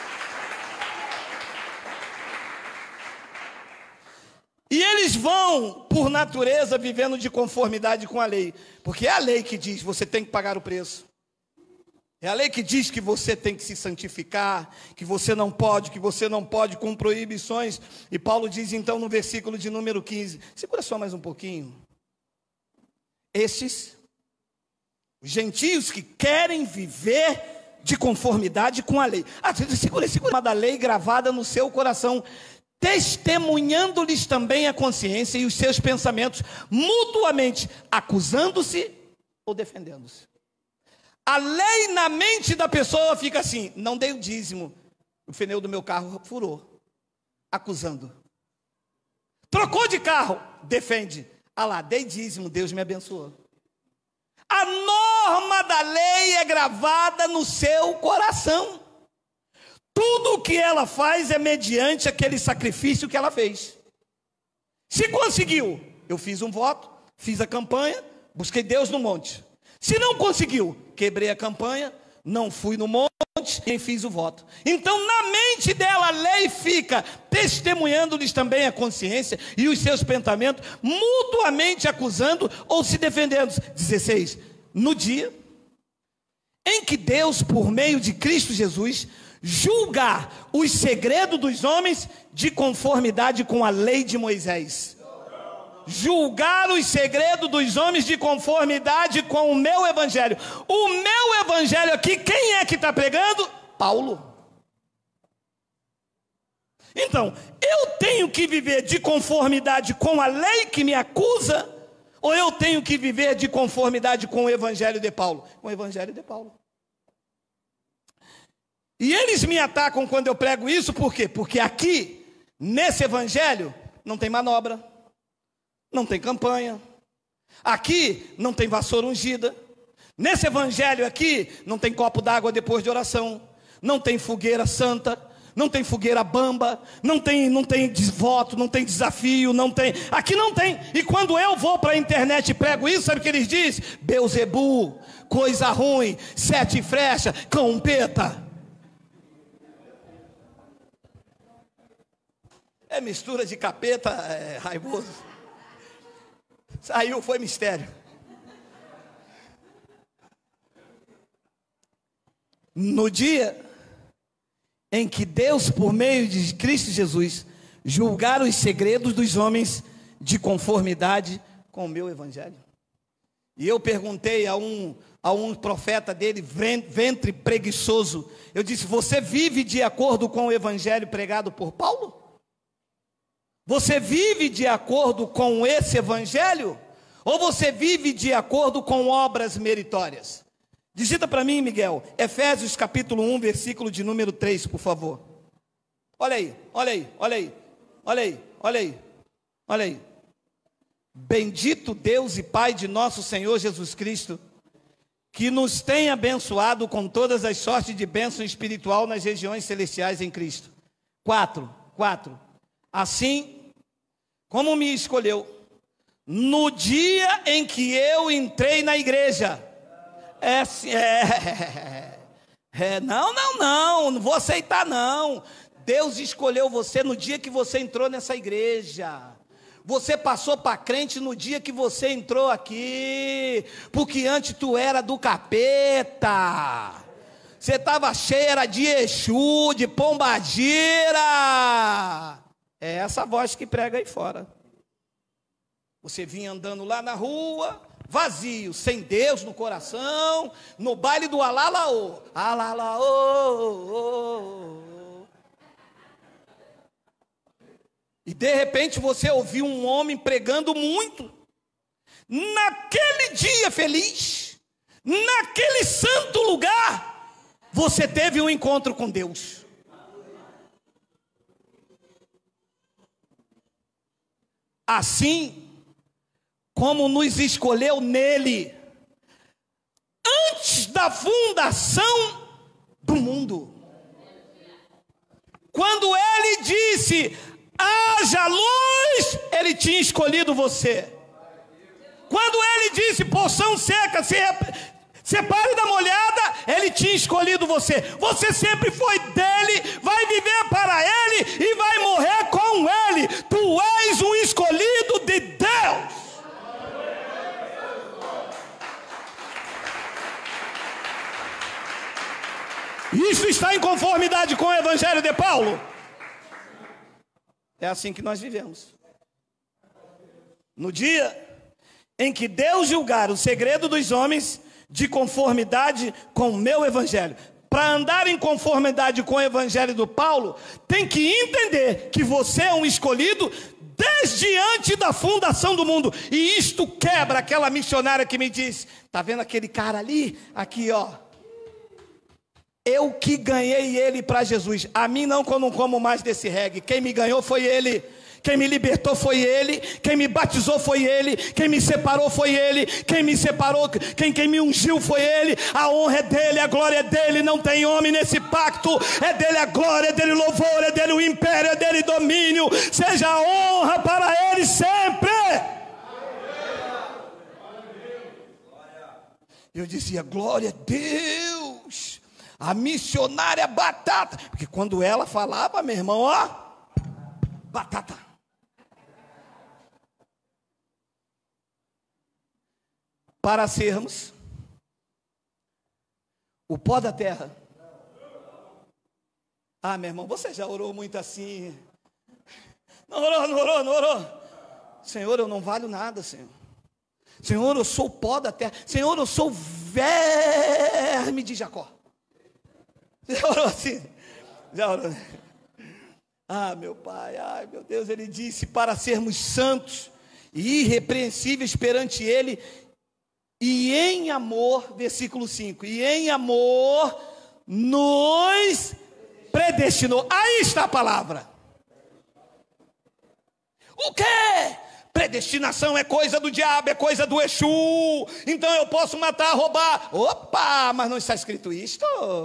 E eles vão, por natureza, vivendo de conformidade com a lei, porque é a lei que diz: você tem que pagar o preço. É a lei que diz que você tem que se santificar, que você não pode, que você não pode, com proibições. E Paulo diz então no versículo de número quinze, segura só mais um pouquinho. Estes, os gentios que querem viver de conformidade com a lei. Ah, segura, segura da lei gravada no seu coração, testemunhando-lhes também a consciência e os seus pensamentos, mutuamente acusando-se ou defendendo-se. A lei na mente da pessoa fica assim: não dei o dízimo, o pneu do meu carro furou, acusando. Trocou de carro, defende. Ah lá, dei dízimo, Deus me abençoou. A norma da lei é gravada no seu coração. Tudo o que ela faz é mediante aquele sacrifício que ela fez. Se conseguiu, eu fiz um voto, fiz a campanha, busquei Deus no monte. Se não conseguiu, quebrei a campanha, não fui no monte e fiz o voto. Então na mente dela a lei fica testemunhando-lhes também a consciência e os seus pensamentos, mutuamente acusando ou se defendendo. dezesseis. No dia em que Deus, por meio de Cristo Jesus, julgar os segredos dos homens de conformidade com a lei de Moisés. Julgar os segredos dos homens de conformidade com o meu evangelho. O meu evangelho aqui, quem é que está pregando? Paulo. Então, eu tenho que viver de conformidade com a lei que me acusa, ou eu tenho que viver de conformidade com o evangelho de Paulo? Com o evangelho de Paulo. E eles me atacam quando eu prego isso, por quê? Porque aqui, nesse evangelho, não tem manobra. Não tem campanha. Aqui não tem vassoura ungida. Nesse evangelho aqui não tem copo d'água depois de oração. Não tem fogueira santa. Não tem fogueira bamba. Não tem, não tem voto, não tem desafio, não tem. Aqui não tem. E quando eu vou para a internet e prego isso, sabe o que eles dizem? Beuzebu, coisa ruim, sete frecha, cãopeta. É mistura de capeta, é raivoso. Saiu, foi mistério. No dia em que Deus, por meio de Cristo Jesus, julgar os segredos dos homens de conformidade com o meu evangelho. E eu perguntei a um, a um profeta dele, ventre preguiçoso, eu disse: você vive de acordo com o evangelho pregado por Paulo? Você vive de acordo com esse evangelho? Ou você vive de acordo com obras meritórias? Digita para mim, Miguel, Efésios capítulo um, versículo de número três, por favor. Olha aí, olha aí, olha aí, olha aí, olha aí, olha aí. Bendito Deus e Pai de nosso Senhor Jesus Cristo, que nos tem abençoado com todas as sortes de bênção espiritual nas regiões celestiais em Cristo. Quatro, quatro. Assim como me escolheu, no dia em que eu entrei na igreja. É, é, é, não, não, não, não vou aceitar não. Deus escolheu você no dia que você entrou nessa igreja. Você passou para crente no dia que você entrou aqui, porque antes tu era do capeta. Você estava cheia de Exu, de pombagira. É essa voz que prega aí fora. Você vinha andando lá na rua, vazio, sem Deus no coração, no baile do alalaô, alalaô. E de repente você ouviu um homem pregando muito. Naquele dia feliz, naquele santo lugar, você teve um encontro com Deus. Assim como nos escolheu nele, antes da fundação do mundo. Quando ele disse, haja luz, ele tinha escolhido você. Quando ele disse, porção seca, se separe da molhada, ele tinha escolhido você. Você sempre foi dele, vai viver para ele e vai morrer com ele. Tu és um escolhido de Deus. Isso está em conformidade com o Evangelho de Paulo? É assim que nós vivemos. No dia em que Deus julgar o segredo dos homens de conformidade com o meu Evangelho. Para andar em conformidade com o Evangelho do Paulo, tem que entender que você é um escolhido desde antes da fundação do mundo. E isto quebra aquela missionária que me disse, tá vendo aquele cara ali? Aqui, ó. Eu que ganhei ele para Jesus. A mim não, que eu não como mais desse reggae. Quem me ganhou foi ele. Quem me libertou foi ele. Quem me batizou foi ele. Quem me separou foi ele. Quem me separou, quem, quem me ungiu foi ele. A honra é dele, a glória é dele. Não tem homem nesse pacto. É dele a glória, é dele o louvor, é dele o império, é dele o domínio. Seja a honra para ele sempre. Eu dizia, glória a Deus. A missionária batata. Porque quando ela falava, meu irmão, ó, batata. Para sermos o pó da terra. Ah, meu irmão, você já orou muito assim. Não orou, não orou, não orou. Senhor, eu não valho nada, Senhor. Senhor, eu sou o pó da terra. Senhor, eu sou o verme de Jacó. Já orou assim? Já orou? Ah, meu Pai, ai meu Deus, ele disse para sermos santos e irrepreensíveis perante ele, e em amor, versículo cinco, e em amor nos predestinou. Aí está a palavra. O quê? Predestinação é coisa do diabo, é coisa do Exu, então eu posso matar, roubar. Opa, mas não está escrito isto?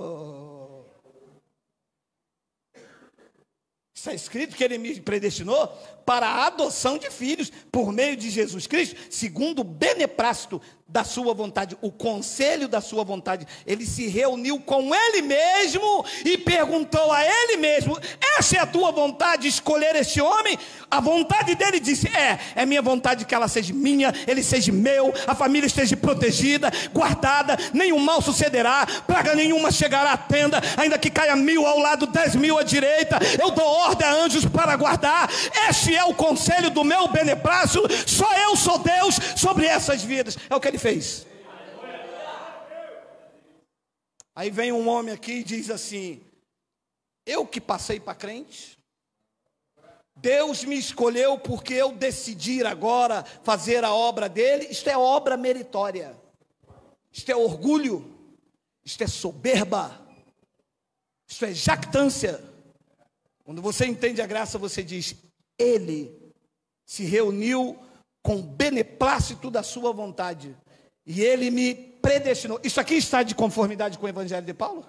Está escrito que ele me predestinou para a adoção de filhos por meio de Jesus Cristo, segundo o beneplácito da sua vontade, o conselho da sua vontade. Ele se reuniu com ele mesmo e perguntou a ele mesmo, essa é a tua vontade, escolher este homem? A vontade dele disse, é, é minha vontade que ela seja minha, ele seja meu, a família esteja protegida, guardada, nenhum mal sucederá, praga nenhuma chegará à tenda, ainda que caia mil ao lado, dez mil à direita, eu dou ordem a anjos para guardar. Este é o conselho do meu beneplácito, só eu sou Deus sobre essas vidas. É o que ele fez. Aí vem um homem aqui e diz assim, eu que passei para crente, Deus me escolheu porque eu decidi agora fazer a obra dele. Isto é obra meritória, isto é orgulho, isto é soberba, isto é jactância. Quando você entende a graça, você diz, ele se reuniu com o beneplácito da sua vontade, e ele me predestinou. Isso aqui está de conformidade com o Evangelho de Paulo?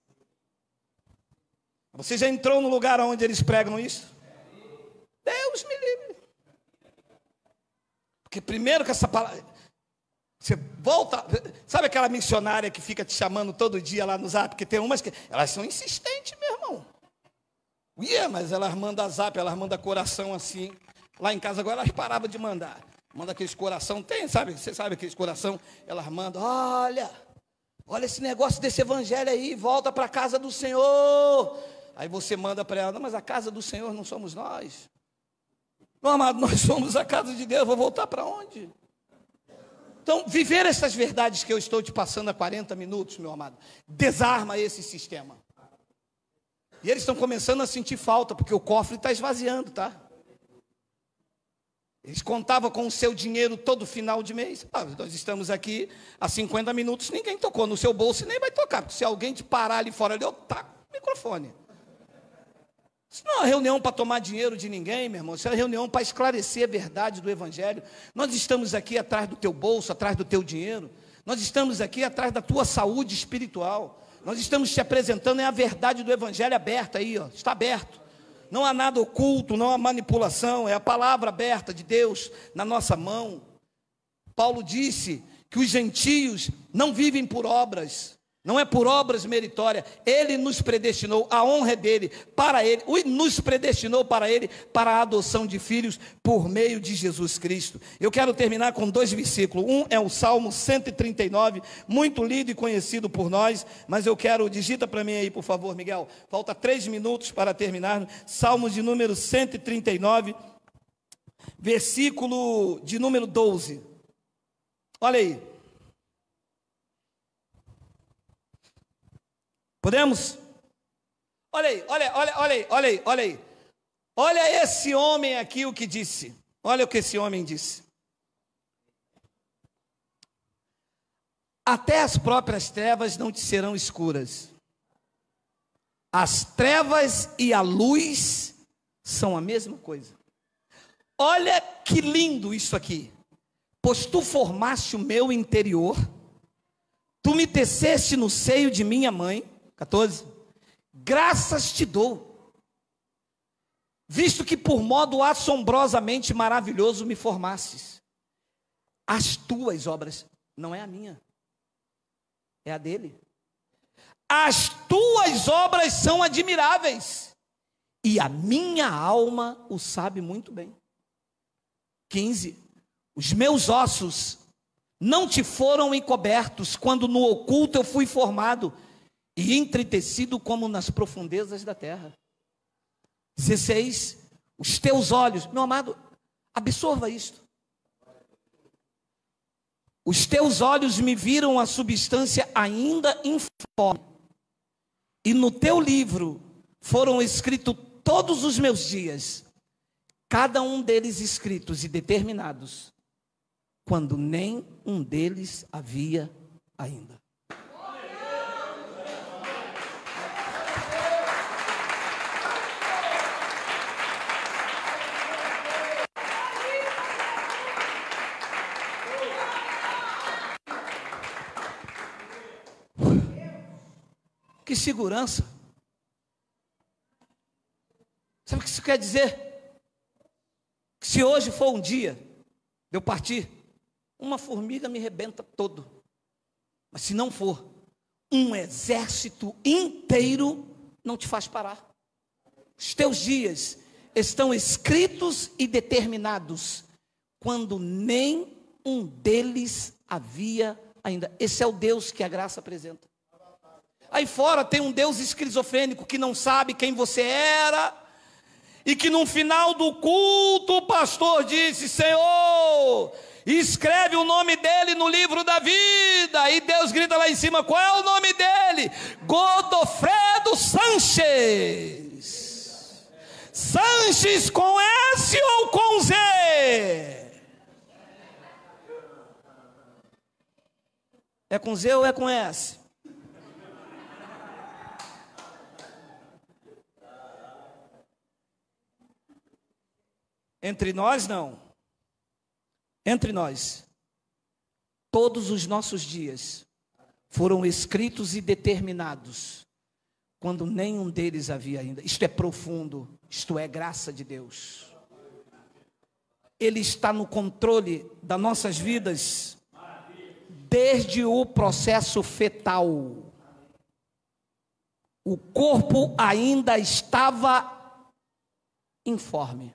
Você já entrou no lugar onde eles pregam isso? Deus me livre. Porque primeiro que essa palavra, você volta, sabe aquela missionária que fica te chamando todo dia lá no zap? Porque tem umas que, elas são insistentes, meu irmão. Yeah, mas elas mandam zap, elas mandam coração assim. Lá em casa agora elas paravam de mandar. Manda aqueles coração, tem, sabe? Você sabe aqueles coração? Elas mandam, olha, olha esse negócio desse evangelho aí, volta para a casa do Senhor. Aí você manda para ela, não, mas a casa do Senhor não somos nós. Não, amado, nós somos a casa de Deus, vou voltar para onde? Então, viver essas verdades que eu estou te passando há quarenta minutos, meu amado, desarma esse sistema. E eles estão começando a sentir falta, porque o cofre está esvaziando, tá? Eles contavam com o seu dinheiro todo final de mês. Ah, nós estamos aqui há cinquenta minutos, ninguém tocou no seu bolso e nem vai tocar. Porque se alguém te parar ali fora, eu taco o microfone. Isso não é uma reunião para tomar dinheiro de ninguém, meu irmão. Isso é uma reunião para esclarecer a verdade do Evangelho. Nós estamos aqui atrás do teu bolso, atrás do teu dinheiro. Nós estamos aqui atrás da tua saúde espiritual. Nós estamos te apresentando, é a verdade do Evangelho aberta aí, ó, está aberto. Não há nada oculto, não há manipulação, é a palavra aberta de Deus na nossa mão. Paulo disse que os gentios não vivem por obras, não é por obras meritórias. Ele nos predestinou, a honra é dele, para ele, nos predestinou para ele, para a adoção de filhos por meio de Jesus Cristo. Eu quero terminar com dois versículos. Um é o Salmo cento e trinta e nove, muito lido e conhecido por nós, mas eu quero, digita para mim aí, por favor, Miguel. Falta três minutos para terminar. Salmo de número cento e trinta e nove, versículo de número doze. Olha aí. Podemos? Olha aí, olha, olha, olha aí, olha aí, olha aí. Olha esse homem aqui o que disse. Olha o que esse homem disse. Até as próprias trevas não te serão escuras. As trevas e a luz são a mesma coisa. Olha que lindo isso aqui. Pois tu formaste o meu interior, tu me teceste no seio de minha mãe. quatorze. Graças te dou, visto que por modo assombrosamente maravilhoso me formastes. As tuas obras, não é a minha, é a dele. As tuas obras são admiráveis, e a minha alma o sabe muito bem. quinze. Os meus ossos não te foram encobertos, quando no oculto eu fui formado, e entretecido como nas profundezas da terra. dezesseis. Os teus olhos, meu amado, absorva isto. Os teus olhos me viram a substância ainda informe, e no teu livro foram escritos todos os meus dias, cada um deles escritos e determinados, quando nem um deles havia ainda. Que segurança. Sabe o que isso quer dizer? Que se hoje for um dia de eu partir, uma formiga me rebenta todo. Mas se não for, um exército inteiro não te faz parar. Os teus dias estão escritos e determinados, quando nem um deles havia ainda. Esse é o Deus que a graça apresenta. Aí fora tem um Deus esquizofrênico que não sabe quem você era, e que no final do culto o pastor disse: Senhor, escreve o nome dele no livro da vida. E Deus grita lá em cima: qual é o nome dele? Godofredo Sanches. Sanches com S ou com Z? É com Z ou é com S? Entre nós, não. Entre nós, todos os nossos dias foram escritos e determinados, quando nenhum deles havia ainda. Isto é profundo, isto é graça de Deus. Ele está no controle das nossas vidas, desde o processo fetal. O corpo ainda estava informe.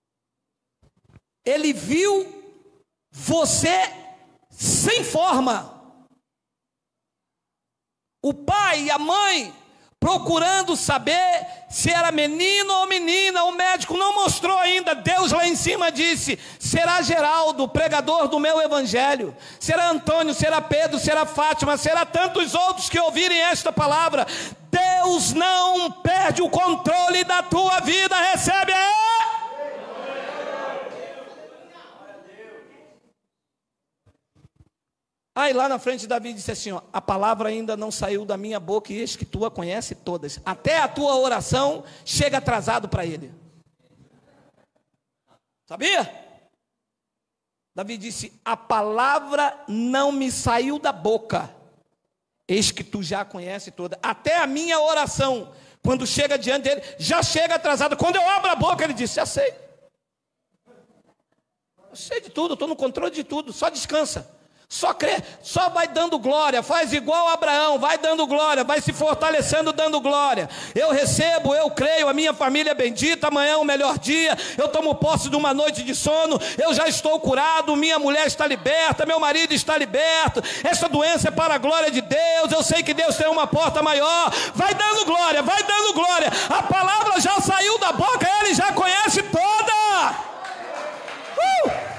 Ele viu você sem forma. O pai e a mãe procurando saber se era menino ou menina, o médico não mostrou ainda. Deus lá em cima disse: será Geraldo, pregador do meu evangelho, será Antônio, será Pedro, será Fátima, será tantos outros que ouvirem esta palavra. Deus não perde o controle da tua vida. Recebe aí. Aí lá na frente Davi disse assim, ó: a palavra ainda não saiu da minha boca, e eis que tu a conhece todas. Até a tua oração chega atrasado para ele. Sabia? Davi disse: a palavra não me saiu da boca, eis que tu já a conhece toda. Até a minha oração, quando chega diante dele, já chega atrasada. Quando eu abro a boca, ele diz: já sei. Eu sei de tudo, estou no controle de tudo, só descansa. Só crê, só vai dando glória, faz igual Abraão, vai dando glória, vai se fortalecendo dando glória. Eu recebo, eu creio, a minha família é bendita, amanhã é o melhor dia, eu tomo posse de uma noite de sono, eu já estou curado, minha mulher está liberta, meu marido está liberto, essa doença é para a glória de Deus, eu sei que Deus tem uma porta maior. Vai dando glória, vai dando glória, a palavra já saiu da boca, ele já conhece toda. Uh!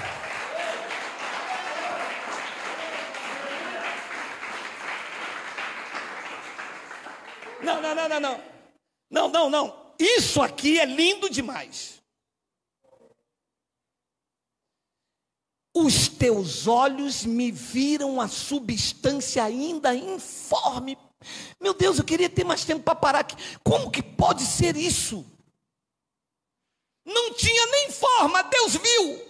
Não, não, não, não, não, não, não, não, isso aqui é lindo demais. Os teus olhos me viram a substância ainda informe. Meu Deus, eu queria ter mais tempo para parar aqui. Como que pode ser isso? Não tinha nem forma, Deus viu.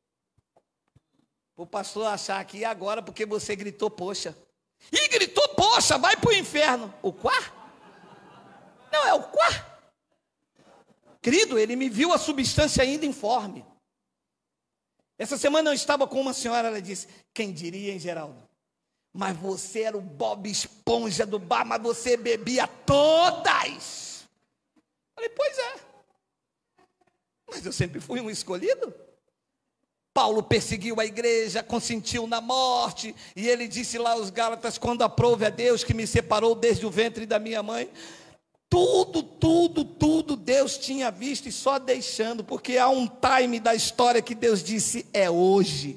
O pastor achar aqui agora porque você gritou poxa. E gritou poxa, vai para o inferno. O quá? Não, é o quá. Querido, ele me viu a substância ainda informe. Essa semana eu estava com uma senhora, ela disse: quem diria, hein, Geraldo? Mas você era o Bob Esponja do bar, mas você bebia todas. Falei: pois é. Mas eu sempre fui um escolhido. Paulo perseguiu a igreja, consentiu na morte, e ele disse lá aos Gálatas: quando aprove a Deus que me separou desde o ventre da minha mãe. Tudo, tudo, tudo Deus tinha visto e só deixando, porque há um time da história que Deus disse: é hoje.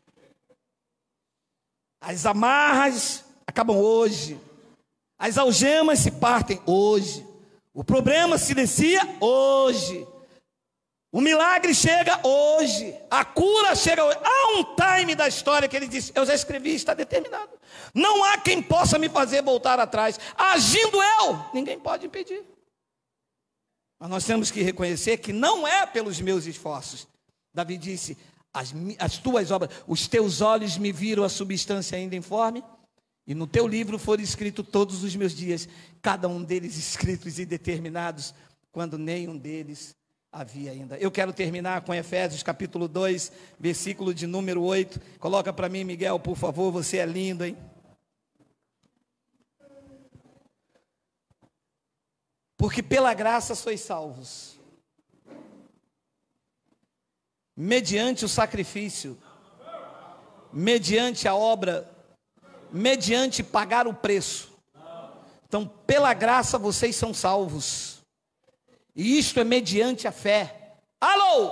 As amarras acabam hoje, as algemas se partem hoje, o problema se inicia hoje, o milagre chega hoje, a cura chega hoje. Há um time da história que ele disse: eu já escrevi, está determinado. Não há quem possa me fazer voltar atrás. Agindo eu, ninguém pode impedir. Mas nós temos que reconhecer que não é pelos meus esforços. Davi disse: as, as tuas obras, os teus olhos me viram a substância ainda informe, e no teu livro foram escritos todos os meus dias, cada um deles escritos e determinados, quando nenhum deles havia ainda. Eu quero terminar com Efésios capítulo dois, versículo de número oito. Coloca para mim, Miguel, por favor, você é lindo, hein? Porque pela graça sois salvos, mediante o sacrifício, mediante a obra, mediante pagar o preço. Então, pela graça vocês são salvos. E isto é mediante a fé. Alô?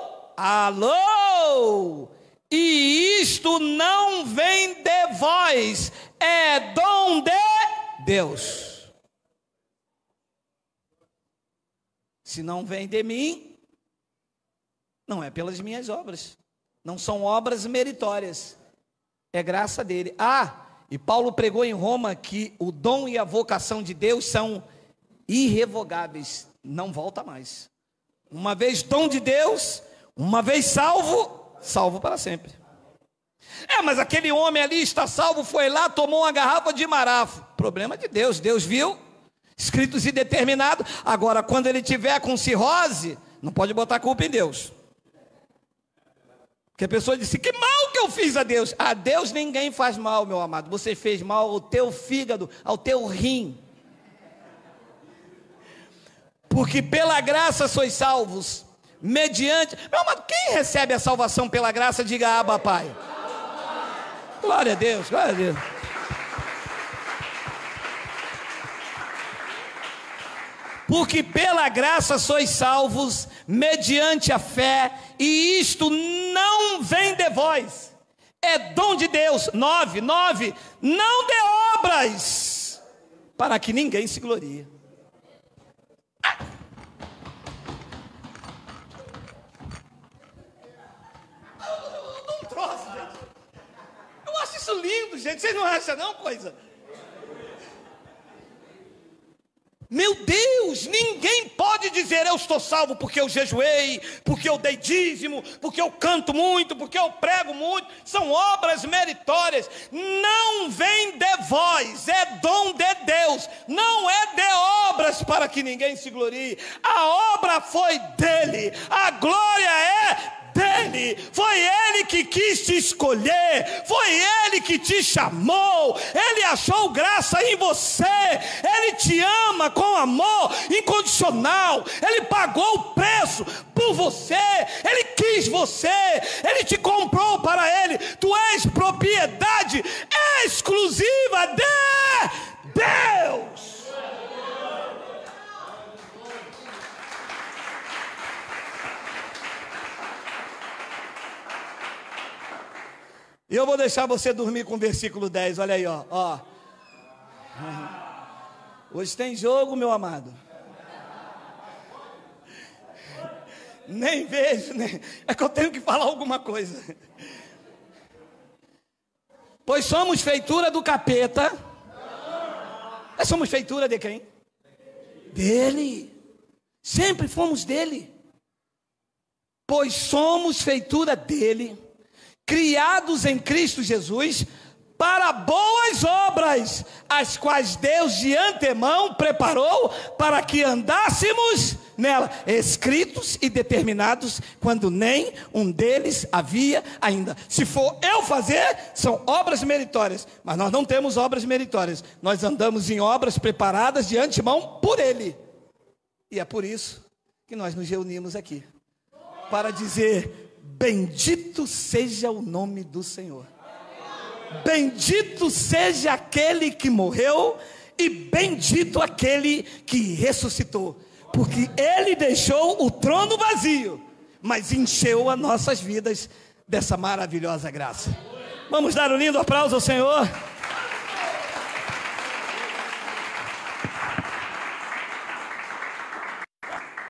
Alô? E isto não vem de vós, é dom de Deus. Se não vem de mim, não é pelas minhas obras. Não são obras meritórias. É graça dele. Ah, e Paulo pregou em Roma que o dom e a vocação de Deus são irrevogáveis. Não volta mais. Uma vez dom de Deus, uma vez salvo, salvo para sempre. É, mas aquele homem ali está salvo, foi lá, tomou uma garrafa de marafo. Problema de Deus, Deus viu, escritos e determinado. Agora, quando ele tiver com cirrose, não pode botar culpa em Deus. Porque a pessoa disse: que mal que eu fiz a Deus. A Deus ninguém faz mal, meu amado. Você fez mal ao teu fígado, ao teu rim. Porque pela graça sois salvos, mediante... Meu amado, quem recebe a salvação pela graça, diga Abba, Pai. Glória a Deus, glória a Deus. Porque pela graça sois salvos, mediante a fé, e isto não vem de vós, é dom de Deus. Nove, nove, não de obras, para que ninguém se glorie. Não troço, gente. Eu acho isso lindo, gente. Vocês não acham não, coisa? Meu Deus, ninguém pode dizer eu estou salvo porque eu jejuei, porque eu dei dízimo, porque eu canto muito, porque eu prego muito. São obras meritórias. Não vem de vós, é dom de Deus. Não é de obras para que ninguém se glorie. A obra foi dele, a glória é dele. Foi ele que quis te escolher, foi ele que te chamou, ele achou graça em você, ele te ama com amor incondicional, ele pagou o preço por você, ele quis você, ele te comprou para ele. Tu és propriedade exclusiva de Deus. E eu vou deixar você dormir com o versículo dez, olha aí, ó, ó. Hoje tem jogo, meu amado. Nem vejo, nem... é que eu tenho que falar alguma coisa. Pois somos feitura do capeta. Nós somos feitura de quem? Dele. Sempre fomos dele. Pois somos feitura dele, criados em Cristo Jesus, para boas obras, as quais Deus de antemão preparou para que andássemos nela, escritos e determinados, quando nem um deles havia ainda. Se for eu fazer, são obras meritórias, mas nós não temos obras meritórias, nós andamos em obras preparadas de antemão por Ele, e é por isso que nós nos reunimos aqui, para dizer: bendito seja o nome do Senhor. Bendito seja aquele que morreu e bendito aquele que ressuscitou. Porque ele deixou o trono vazio, mas encheu as nossas vidas dessa maravilhosa graça. Vamos dar um lindo aplauso ao Senhor.